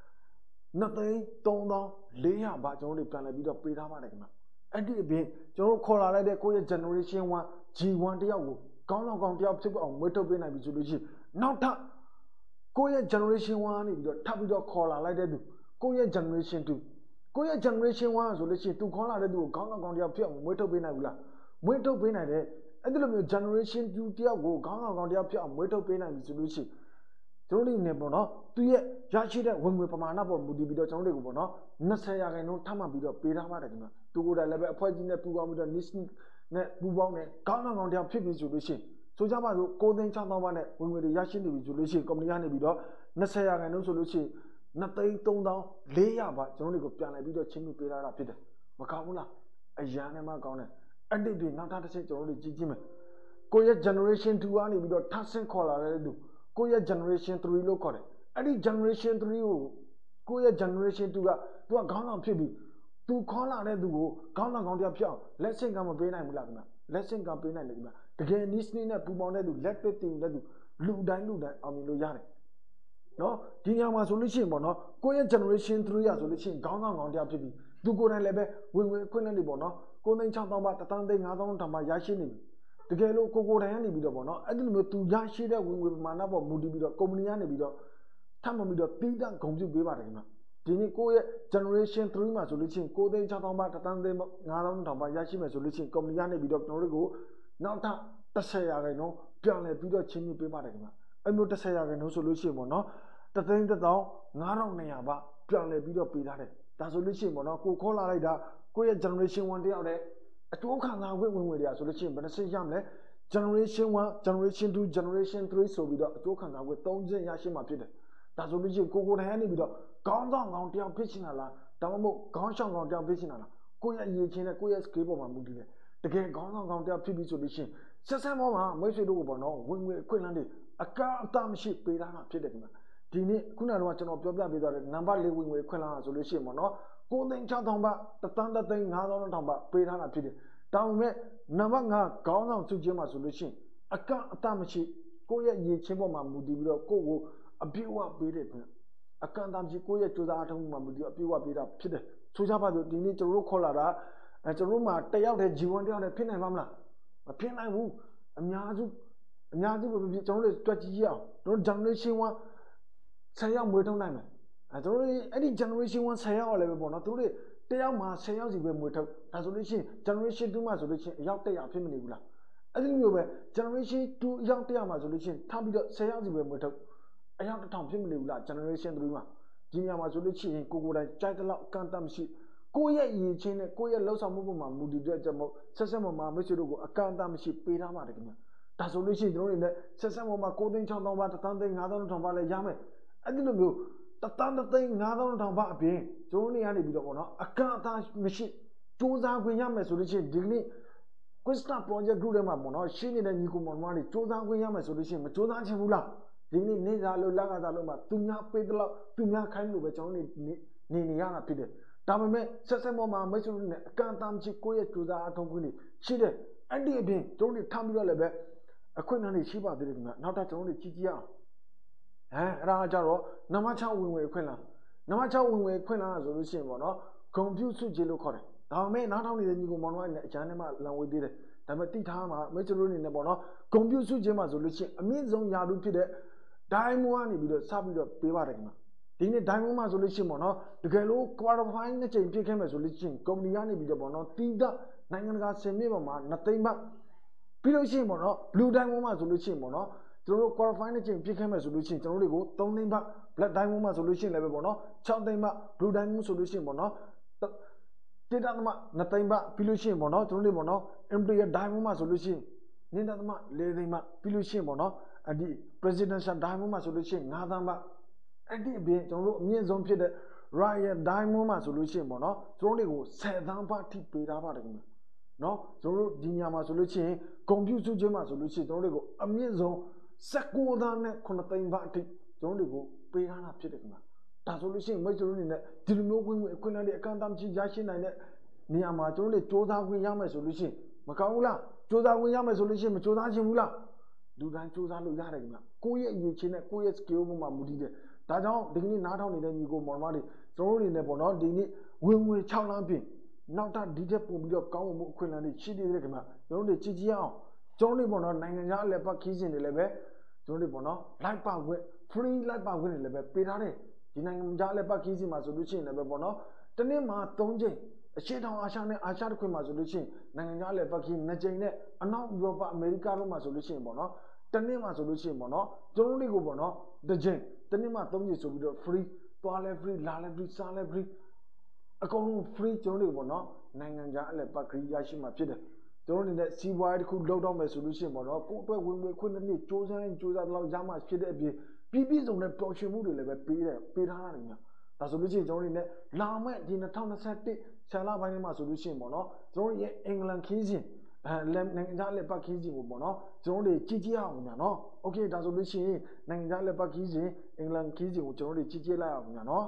2သိန်း3သောင်း400ဘာကျွန်တော်တို့ပြန်လဲပြီးတော့ပေးထားပါတယ်ခင်ဗျအဲ့ဒီအပြင်ကျွန်တော်တို့ခေါ်လာလိုက်တဲ့ကိုယ့်ရဲ့ generation 1 G1 တယောက်ကိုကောင်းကောင်းတယောက်ဖြစ်အောင်မွေးထုတ်ပေးနိုင်ပြီဆိုလို့ရှိရင်နောက်ထပ်ကိုယ့်ရဲ့ generation 1ကနေပြီးတော့ထပ်ပြီးတော့ခေါ်လာလိုက်တဲ့သူကိုယ့်ရဲ့ generation 2ကိုယ့်ရဲ့ generation 1ဆိုလို့ရှိရင်သူခေါ်လာတဲ့သူကိုကောင်းကောင်းတယောက်ဖြစ်အောင်မွေးထုတ်ပေးနိုင်ဘူးလားမွေးထုတ်ပေးနိုင်တယ်အဲ့ဒီလိုမျိုး generation 2တယောက်ကိုကောင်းကောင်းတယောက်ဖြစ်အောင်မွေးထုတ်ပေးနိုင်ပြီဆိုလို့ရှိရင်ကျွန်တော်တို့နေပေါ့နော်သူရဲ့ရရှိတဲ့ဝင်ငွေပမာဏပေါ်မူတည်ပြီးတော့ကျွန်တော်တို့ကိုပေါ့နော်20ရာခိုင်နှုန်းထပ်မှပြီးတော့ပေးထားပါတယ်ခင်ဗျသူကိုယ်တိုင်လည်းပဲအဖွဲ့ကြီးနဲ့ပူးပေါင်းပြီးတော့ niche နဲ့ပူးပေါင်းနဲ့ကောင်းကောင်းတယောက်ဖြစ်ပြီဆိုလို့ရှိရင်ဆိုကြပါစို့9သိန်း6သောင်းပါနဲ့ဝင်ငွေတွေရရှိနေပြီဆိုလို့ရှိရင်ကုမ္ပဏီကနေပြီးတော့20ရာခိုင်နှုန်းဆိုလို့ရှိရင်2သိန်း3သောင်း400ပါကျွန်တော်တို့ကိုပြန်လိုက်ပြီးတော့ချင်းမြပေးထားတာဖြစ်တယ်မကောင်းဘူးလားအရန်နဲ့မှကောင်းတယ်အဲ့ဒီတွေနောက်တစ်ချက်ကျွန်တော်တို့ကြည့်ကြည့်မယ်ကိုယ့်ရဲ့ generation 2ကနေပြီးတော့ထပ်ဆင့်ခေါ်လာတဲ့သူကိုယ့်ရဲ့ generation 3လို့ခေါ်တယ်အဲ့ဒီ generation 3ကိုယ့်ရဲ့ generation 2ကသူကခေါင်းဆောင်ဖြစ်ပြီးသူခေါ်လာတဲ့သူကိုခေါင်းဆောင်ကောင်းတယောက်ဖြစ်အောင်လက်ဆင့်ကမပေးနိုင်ဘူးလားခင်ဗျလက်ဆင့်ကပေးနိုင်တယ်ခင်ဗျတကယ် niche နဲ့ပူပေါင်းတဲ့သူလက်တွေ့တင်တဲ့သူလူတိုင်းအောင်မြင်လို့ရတယ်နော်ဒီညမှာဆိုလို့ရှိရင်ပေါ့နော်ကိုယ့်ရဲ့ generation 3ရဆိုလို့ရှိရင်ခေါင်းဆောင်ကောင်းတယောက်ဖြစ်ပြီးသူကိုယ်တိုင်လည်းပဲဝင်ခွင့်လက်တွေပေါ့နော်9သိန်း6သောင်းပါ1တန်းသိန်း5သောင်းတောင်မှရရှိနေပြီတကယ်လို့ကိုတိုင်ကနေပြီးတော့ပေါ့နော်အဲ့ဒီလိုမျိုးသူရရှိတဲ့ဝင်ငွေပမာဏပေါ်မူတည်ပြီးတော့ကုမ္ပဏီကနေပြီးတော့ထပ်မပြီးတော့တီးတန့်ဂုဏ်ပြုပေးပါတယ်ခင်ဗျဒီနေ့ကိုယ့်ရဲ့ generation 3မှာဆိုလို့ရှိရင်9သိန်း6သောင်းပါ1တန်းသိန်း5သောင်းတောင်မှရရှိမယ်ဆိုလို့ရှိရင်ကုမ္ပဏီကနေပြီးတော့ကျွန်တော်တို့ကိုနောက်ထပ်10ရာခိုင်နှုန်းပြန်လည်ပြီးတော့ချင်းမြပေးပါတယ်ခင်ဗျအဲ့မျိုး10ရာခိုင်နှုန်းဆိုလို့ရှိရင်ပေါ့နော်1သိန်း1သောင်း9200ပါပြန်လည်ပြီးတော့ပေးထားတယ်ဒါဆိုလို့ရှိရင်ပေါ့နော်ကိုခေါ်လာလိုက်တာကိုယ့်ရဲ့ generation 1တယောက်တည်းအတိုးခံစားဝင်တွေရဆိုလို့ရှိရင်ဘယ်နှစိရမလဲ generation 1 generation 2 generation 3ဆိုပြီးတော့အတိုးခံစားဝင်3ချက်ရရှိမှာဖြစ်တယ်ဒါဆိုလို့ရှိရင်ကိုတိုင်ကနေပြီးတော့ခေါင်းဆောင်ကောင်းတယောက်ဖြစ်ချင်တာလားဒါမှမဟုတ်ခေါင်းဆောင်ကောင်းတယောက်ဖြစ်ချင်တာလားကိုယ့်ရဲ့အရေးချင်းနဲ့ကိုယ့်ရဲ့ skill ပေါ်မှာမူတည်တယ်တကယ်ခေါင်းဆောင်ကောင်းတယောက်ဖြစ်ပြီးဆိုလို့ရှိရင်ဆက်ဆက်ပေါ်မှာမိတ်ဆွေတို့ကိုပေါ့နော်ဝင်ငွေအခွင့်အလမ်းတွေအကမရှိပေးထားတာဖြစ်တယ်ခင်ဗျဒီနေ့ခုနကတော့ကျွန်တော်ပြောပြပေးသွားတဲ့နံပါတ်4ဝင်ငွေအခွင့်အလမ်းဆိုလို့ရှိရင်ပေါ့နော်9သိန်း6သောင်းပါ1တန်းသိန်း5သောင်းတောင်ပါပေးထားတာဖြစ်တယ်တောင်မဲ့နံပါတ်5ခေါင်းဆောင်စုချင်းမှာဆိုလို့ရှိရင်အမရှိကိုယ့်ရဲ့ရည်ချင်းပေါ်မှာမူတည်ပြီးတော့ကိုယ့်ကိုအပြည့်အဝပေးတယ်ခင်အကန့်အသတ်မရှိကိုယ့်ရဲ့ကြိုးစားအထောက်အမှုမှာမူတည်အပြည့်အဝပေးတာဖြစ်တယ်ဆိုကြပါစို့ဒီနေ့ကျွန်တော်တို့ခေါ်လာတာကျွန်တော်တို့မှာတယောက်တည်း G1 တယောက်တည်းဖြစ်နိုင်ပါမလားမဖြစ်နိုင်ဘူးအများစုပဲဖြစ်ကျွန်တော်တို့တွက်ကြည့်ရအောင်ကျွန်တော် generation 1 10ယောက်မွေးထုတ်နိုင်မယ်ကျွန်တော်တို့အဲ့ဒီ generation 1 10ယောက်လည်းပဲပေါ့နော်သူတို့တယောက်မှာ10ယောက်စီပဲမွေးထုတ်ဒါဆိုလို့ရှိရင် generation 2မှာဆိုလို့ရှိရင်အယောက်100ဖြစ်မနေဘူးလားအဲ့ဒီမျိုးပဲ generation 2အယောက်100မှာဆိုလို့ရှိရင်ထားပြီးတော့10ယောက်စီပဲမွေးထုတ်အယောက်1000ဖြစ်မနေဘူးလား generation 3မှာဒီညမှာဆိုလို့ရှိရင်ကိုတိုင်ကြိုက်တဲ့လောက်အကန့်အသတ်မရှိကိုယ့်ရဲ့အရေးချင်းနဲ့ကိုယ့်ရဲ့လှုပ်ဆောင်မှုပုံမှာမူတည်တဲ့ကြောင့်မို့ဆက်မှာမိတ်ဆွေတို့ကိုအကန့်အသတ်မရှိပေးထားပါတယ်ခင်ဗျဒါဆိုလို့ရှိရင်ကျွန်တော်တို့လည်းဆက်မှာ9သိန်း6သောင်းပါ1တန်းသိန်း5သောင်းတောင်ပါလည်းရမယ်အဲ့ဒီလိုမျိုး1တန်းသိန်း5သောင်းတောင်ပါအပြင်ကျွန်တော်တို့နေရာနေပြီးတော့ပေါ့နော်အကန့်အသတ်မရှိစူးစမ်းခွင့်ရမယ်ဆိုလို့ရှိရင်ဒီကနေ့ Questa project group ထဲမှာပေါ့နော်ရှင်းနေတဲ့ညီကိုမောင်မတွေစူးစမ်းခွင့်ရမယ်ဆိုလို့ရှိရင်မစူးစမ်းချင်ဘူးလားဒီနေ့နေစားလို့လက်ကစားလို့မှသူများပေးတဲ့လောက်သူများခိုင်းလို့ပဲကျွန်တော်နေရတာဖြစ်တယ်ဒါပေမဲ့ဆက်ပေါ်မှာမိတ်ဆွေတို့နဲ့အကန့်အသတ်မရှိကိုယ့်ရဲ့စူးစမ်းအထောက်အကူတွေရှိတယ်အဲ့ဒီအပြင်ကျွန်တော်တို့ထားပြီးတော့လည်းပဲအခွင့်အရေးရှိပါသေးတယ်ခင်ဗျနောက်ထပ်ကျွန်တော်တို့ကြည့်ကြအောင်အဲ့ဒါကြတော့နံပါတ်6ဝင်ငွေခွင့်လားနံပါတ်6ဝင်ငွေခွင့်လားဆိုလို့ရှိရင်ပေါ့နော်ဂုံပြုစုခြင်းလို့ခေါ်တယ်ဒါပေမဲ့နားထောင်နေတဲ့ညီကောင်မောင်တို့နဲ့အချမ်းထဲမှာလံဝေးသေးတယ်ဒါပေမဲ့တိထားမှာမိတ်ဆွေတို့အနေနဲ့ပေါ့နော်ဂုံပြုစုခြင်းမှာဆိုလို့ရှိရင်အမြင့်ဆုံးယာတုဖြစ်တဲ့ဒိုင်းမွားနေပြီးတော့စပြီးတော့ပေးပါတယ်ခင်ဗျဒီနေ့ဒိုင်းမွားမှာဆိုလို့ရှိရင်ပေါ့နော်တကယ်လို့ quarter final နဲ့ချိန်ဖြစ်ခဲ့မယ်ဆိုလို့ရှိရင်ကုမ္ပဏီကနေပြီးတော့ပေါ့နော်တီးတာနိုင်ငံတကာဆင်မြင့်ပေါ်မှာ2သိန်းပါပြီးလို့ရှိရင်ပေါ့နော် blue diamond မှာဆိုလို့ရှိရင်ပေါ့နော်ကျွန်တော်တို့ quarter final နဲ့ချိန်ဖြစ်ခဲ့မယ်ဆိုလို့ရှိရင်ကျွန်တော်တို့တွေကို3သိန်းပါ black diamond မှာဆိုလို့ရှိရင်လည်းပဲပေါ့နော်6သိန်းပါ blue diamond ဆိုလို့ရှိရင်ပေါ့နော်တေတာသမ2သိန်းပါပြီးလို့ရှိရင်ပေါ့နော်ကျွန်တော်တို့ပေါ့နော် imperial diamond မှာဆိုလို့ရှိရင်နေတာသမ4သိန်းပါပြီးလို့ရှိရင်ပေါ့နော်ဒီ presidential diamond မှာဆိုလို့ရှိရင်5သန်းပါအဲ့ဒီအပြင်ကျွန်တော်တို့အမြင့်ဆုံးဖြစ်တဲ့ royal diamond မှာဆိုလို့ရှိရင်ပေါ့နော်ကျွန်တော်တို့တွေကို10သန်းပါထိပေးထားပါတယ်ခင်ဗျနော်ကျွန်တော်တို့ဒီညမှာဆိုလို့ရှိရင်ကွန်ပျူတာချင်းမှာဆိုလို့ရှိရင်ကျွန်တော်တို့ကိုအမြင့်ဆုံး16သားနဲ့9သိန်းဘတ်အထိကျွန်တော်တို့ကိုပေးထားတာဖြစ်တယ်ခင်ဗျာဒါဆိုလို့ရှိရင်မိတ်ဆွေတို့အနေနဲ့ဒီလိုမျိုးဝင်အခွင့်အလမ်းတွေအကန့်အသတ်မရှိရရှိနိုင်တဲ့နေရာမှာကျွန်တော်တို့စ조사ခွင့်ရမယ်ဆိုလို့ရှိရင်မကောင်းဘူးလားစ조사ခွင့်ရမယ်ဆိုလို့ရှိရင်မစ조사ချင်ဘူးလားလူတိုင်းစ조사လို့ရတယ်ခင်ဗျာကိုယ့်ရဲ့အရေးချင်းနဲ့ကိုယ့်ရဲ့ skill ပေါ်မှာမူတည်တယ်ဒါကြောင့်ဒီကနေ့နားထောင်နေတဲ့ညီကိုမောင်မတွေကျွန်တော်တို့အနေနဲ့ပေါ့နော်ဒီနေ့ဝင်6လမ်းပြင်နောက်တာဒီတက်ပုံပြီးတော့ကောင်းမှုအခွင့်အလမ်းတွေရှိသေးတယ်ခင်ဗျာကျွန်တော်တို့ကြည်ကြည်အောင်ကျွန်တော်တို့ပေါ့နော်နိုင်ငံခြားအလဲပတ်ခီးစဉ်တွေလည်းပဲကျွန်တော်တို့ပေါ့နော် live ပါခွင့် free live ပါခွင့်တွေလည်းပဲပေးထားတယ်ဒီနိုင်ငံခြားအလဲပတ်ခီးစဉ်မှာဆိုလို့ရှိရင်လည်းပဲပေါ့နော်တနေ့မှာ3ချိန်အရှေ့တောင်အာရှနဲ့အာရှတစ်ခွင်မှာဆိုလို့ရှိရင်နိုင်ငံခြားအလဲပတ်ခီး2ချိန်နဲ့အနောက်ဥရောပအမေရိကတို့မှာဆိုလို့ရှိရင်ပေါ့နော်တနေ့မှာဆိုလို့ရှိရင်ပေါ့နော်ကျွန်တော်တို့တွေကိုပေါ့နော်တစ်ချိန်တနေ့မှာ3ချိန်ဆိုပြီးတော့ free သွားလဲ free လာလဲ free စားလဲ free အကုန်လုံး free ကျွန်တော်တို့ပေါ့နော်နိုင်ငံခြားအလဲပတ်ခီးရရှိမှာဖြစ်တယ်ကျွန်တော်အနေနဲ့စီးပွားရေးတစ်ခုလောက်တော့မယ်ဆိုလို့ရှိရင်ပေါ့နော်ကိုယ့်အတွက်ဝင်ခွင့်တစ်နေ့စ조사တော့ရမှာဖြစ်တဲ့အပြင်ပြည်စုံတဲ့ပျော်ရွှင်မှုတွေလည်းပဲပေးထားတာနေများဒါဆိုလို့ရှိရင်ကျွန်တော်အနေနဲ့လာမယ့်ဒီ2021ဆယ်လပိုင်းမှာဆိုလို့ရှိရင်ပေါ့နော်ကျွန်တော်ရဲ့အင်္ဂလန်ခီးစဉ်နိုင်ငံခြားလက်ပတ်ခီးစဉ်ကိုပေါ့နော်ကျွန်တော်တို့ကြည့်အောင်ခင်ဗျာနော်โอเคဒါဆိုလို့ရှိရင်နိုင်ငံခြားလက်ပတ်ခီးစဉ်အင်္ဂလန်ခီးစဉ်ကိုကျွန်တော်တို့ကြည့်လိုက်အောင်ခင်ဗျာနော်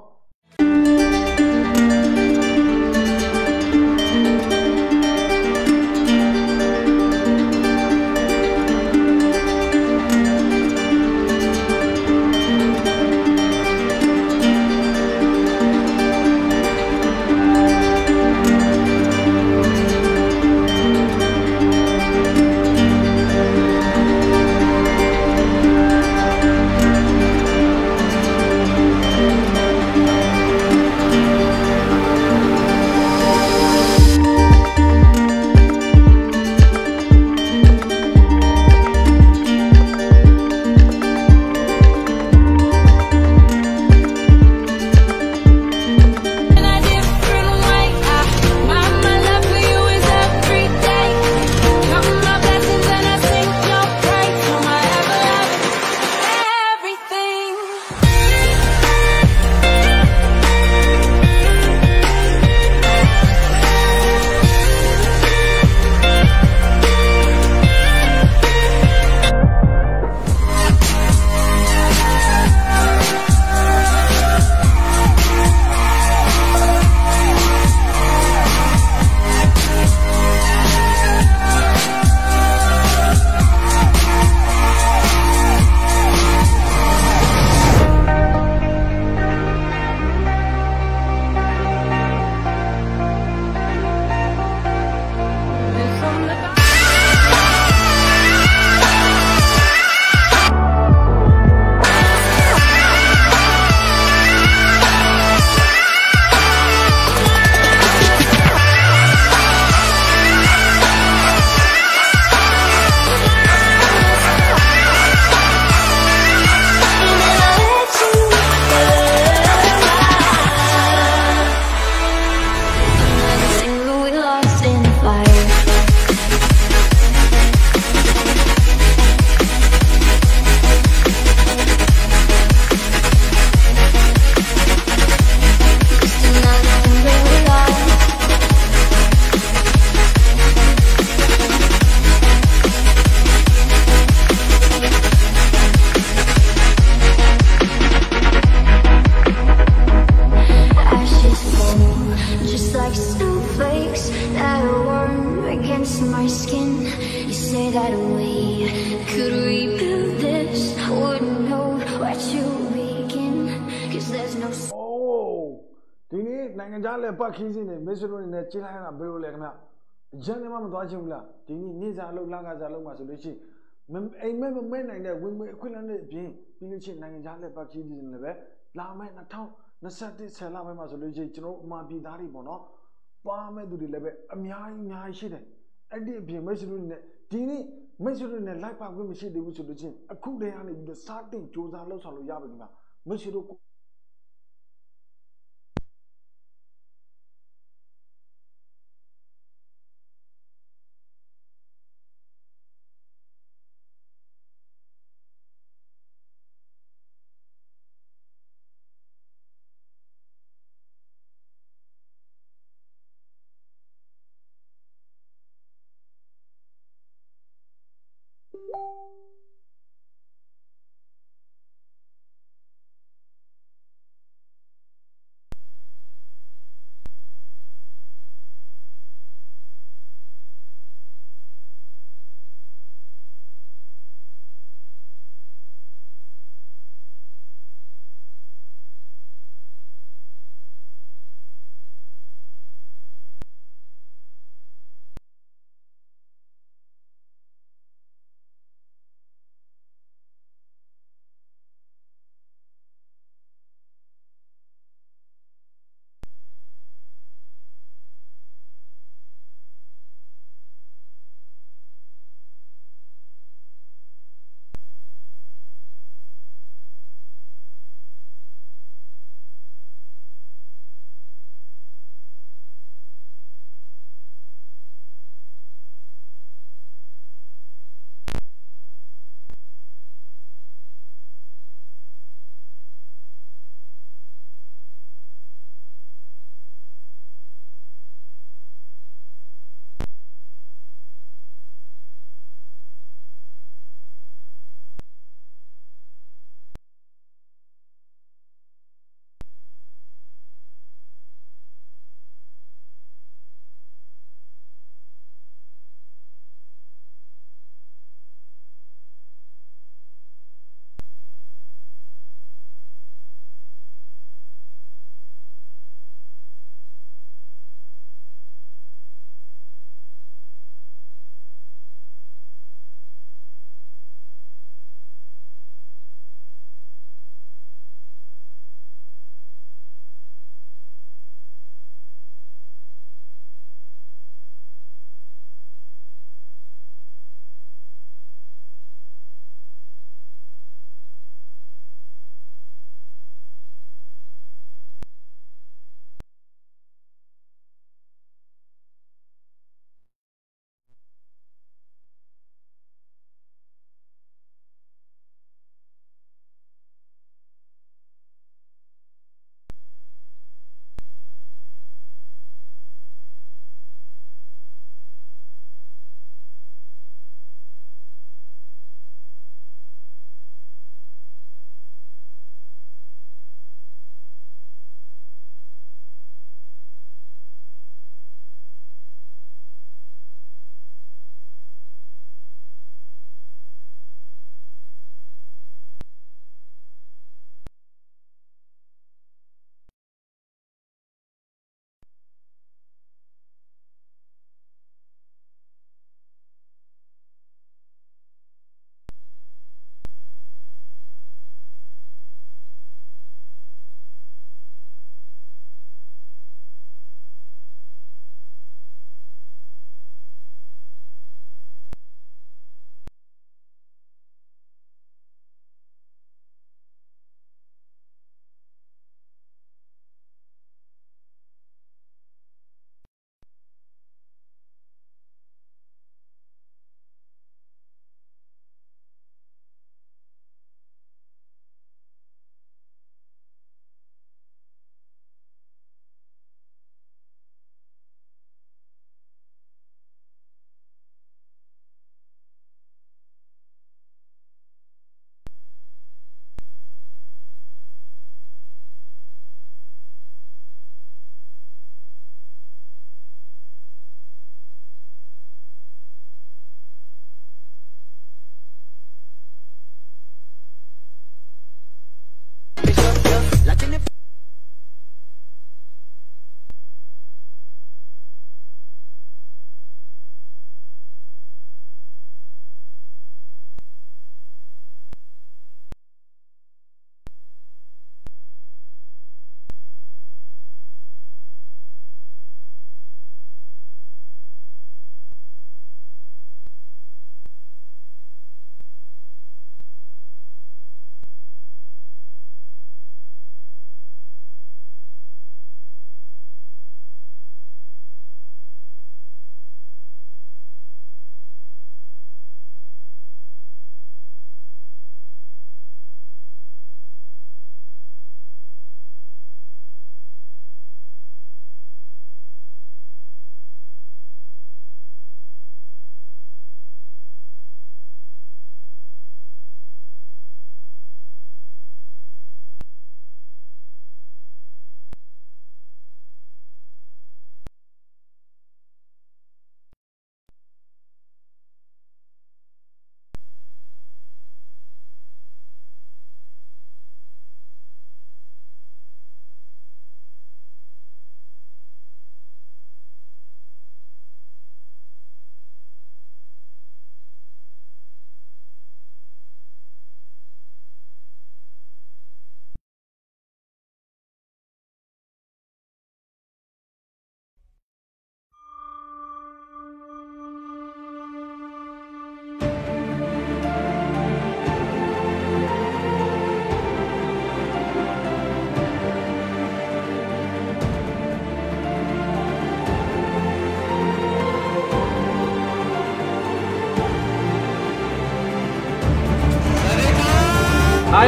ဒီနေ့နိုင်ငံခြားလက်ပတ်ခီးစဉ်တွေမစ္စရိုနေနဲ့ကျင်းလိုက်တာဘယ်လိုလဲခင်ဗျရန်နေမှမသွားချင်ဘူးလားဒီနေ့နေ့စားလုံးလကစားလုံးမှာဆိုလို့ရှိရင်အိမ်မက်မမဲ့နိုင်တဲ့ဝင်အခွင့်အလမ်းတွေအပြင်ပြီးလို့ရှိရင်နိုင်ငံခြားလက်ပတ်ခီးစဉ်တွေပဲလာမယ့်2021ဆယ်လပိုင်းမှာဆိုလို့ရှိရင်ကျွန်တော်အမှာပြည်သားတွေပေါ့နော်ပါမဲ့သူတွေလည်းပဲအများကြီးရှိတယ်အဲ့ဒီအပြင်မစ္စရိုနေနဲ့ဒီနေ့မစ္စရိုနေလိုက်ပါခွင့်မရှိသေးဘူးဆိုလို့ရှိရင်အခုတည်းကနေပြီးတော့စတင်စ조사လှုပ်ဆောင်လို့ရပါခင်ဗျမစ္စရို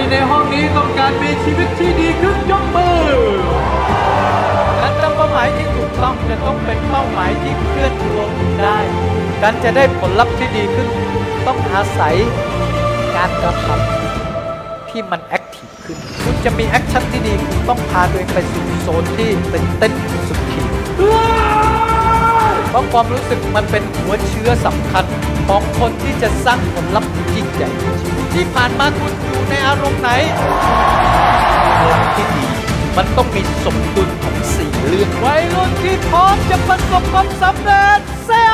ในห้องนี้ต้องการมีชีวิตที่ดีขึ้นยกมือการตั้งเป้าหมายที่ถูกต้องจะต้องเป็นเป้าหมายที่เคลื่อนตัวได้การจะได้ผลลัพธ์ที่ดีขึ้นต้องอาศัยการกระทำที่มันแอคทีฟขึ้นคุณจะมีแอคชั่นที่ดีคุณต้องพาตัวเองไปสู่โซนที่เป็นเต้นสุดขีดเพราะความรู้สึกมันเป็นหัวเชื้อสำคัญของคนที่จะสร้างผลลัพธ์ที่ยิ่งใหญ่ที่ผ่านมาคุณอยู่ในอารมณ์ไหนพลังที่ดีมันต้องมีสมดุลของ4เรื่องวัยรุ่นที่พร้อมจะประสบความสำเร็จเซ่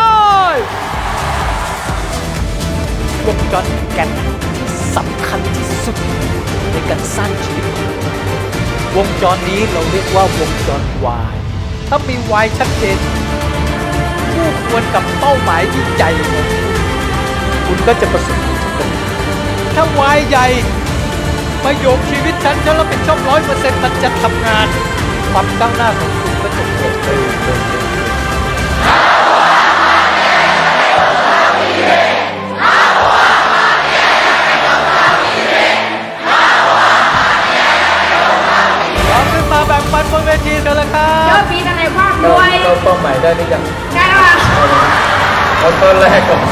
วงจรแก่นสำคัญที่สุดในการสร้างชีวิตวงจรนี้เราเรียกว่าวงจร Y ถ้ามี Y ชัดเจนคู่ควรกับเป้าหมายที่ใหญ่ของคุณก็จะประสบความสำเร็จถ้า Y ใหญ่ประโยคชีวิตฉันจะรับผิดชอบ 100% มันจะทำงานความก้าวหน้าของคุณก็จะเกิดขึ้นขึ้นมาแบ่งปันบนเวทีกันเลยครับเจ้าปีกันในความรวยเราเป้าหมายได้หรือยังได้แล้วค่ะเอาต้นแรกก่อน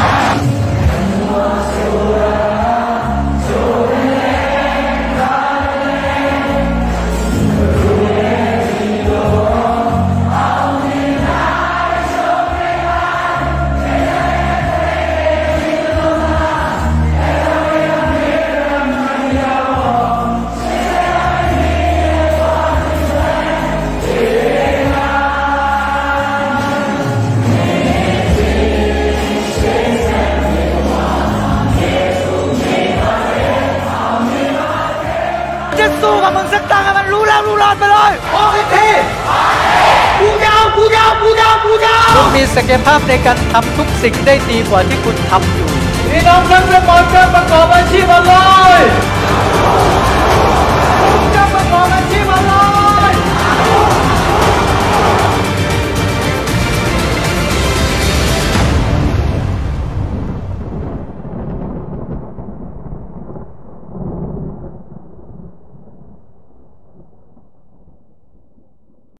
สู้กับมึงสักตั้งให้มันรู้แล้วรู้รอดไปเลยโอ้ยทีกูยาวคุณมีศักยภาพในการทำทุกสิ่งได้ดีกว่าที่คุณทำอยู่พี่น้องทั้งหมดจะประกอบอาชีพอะไร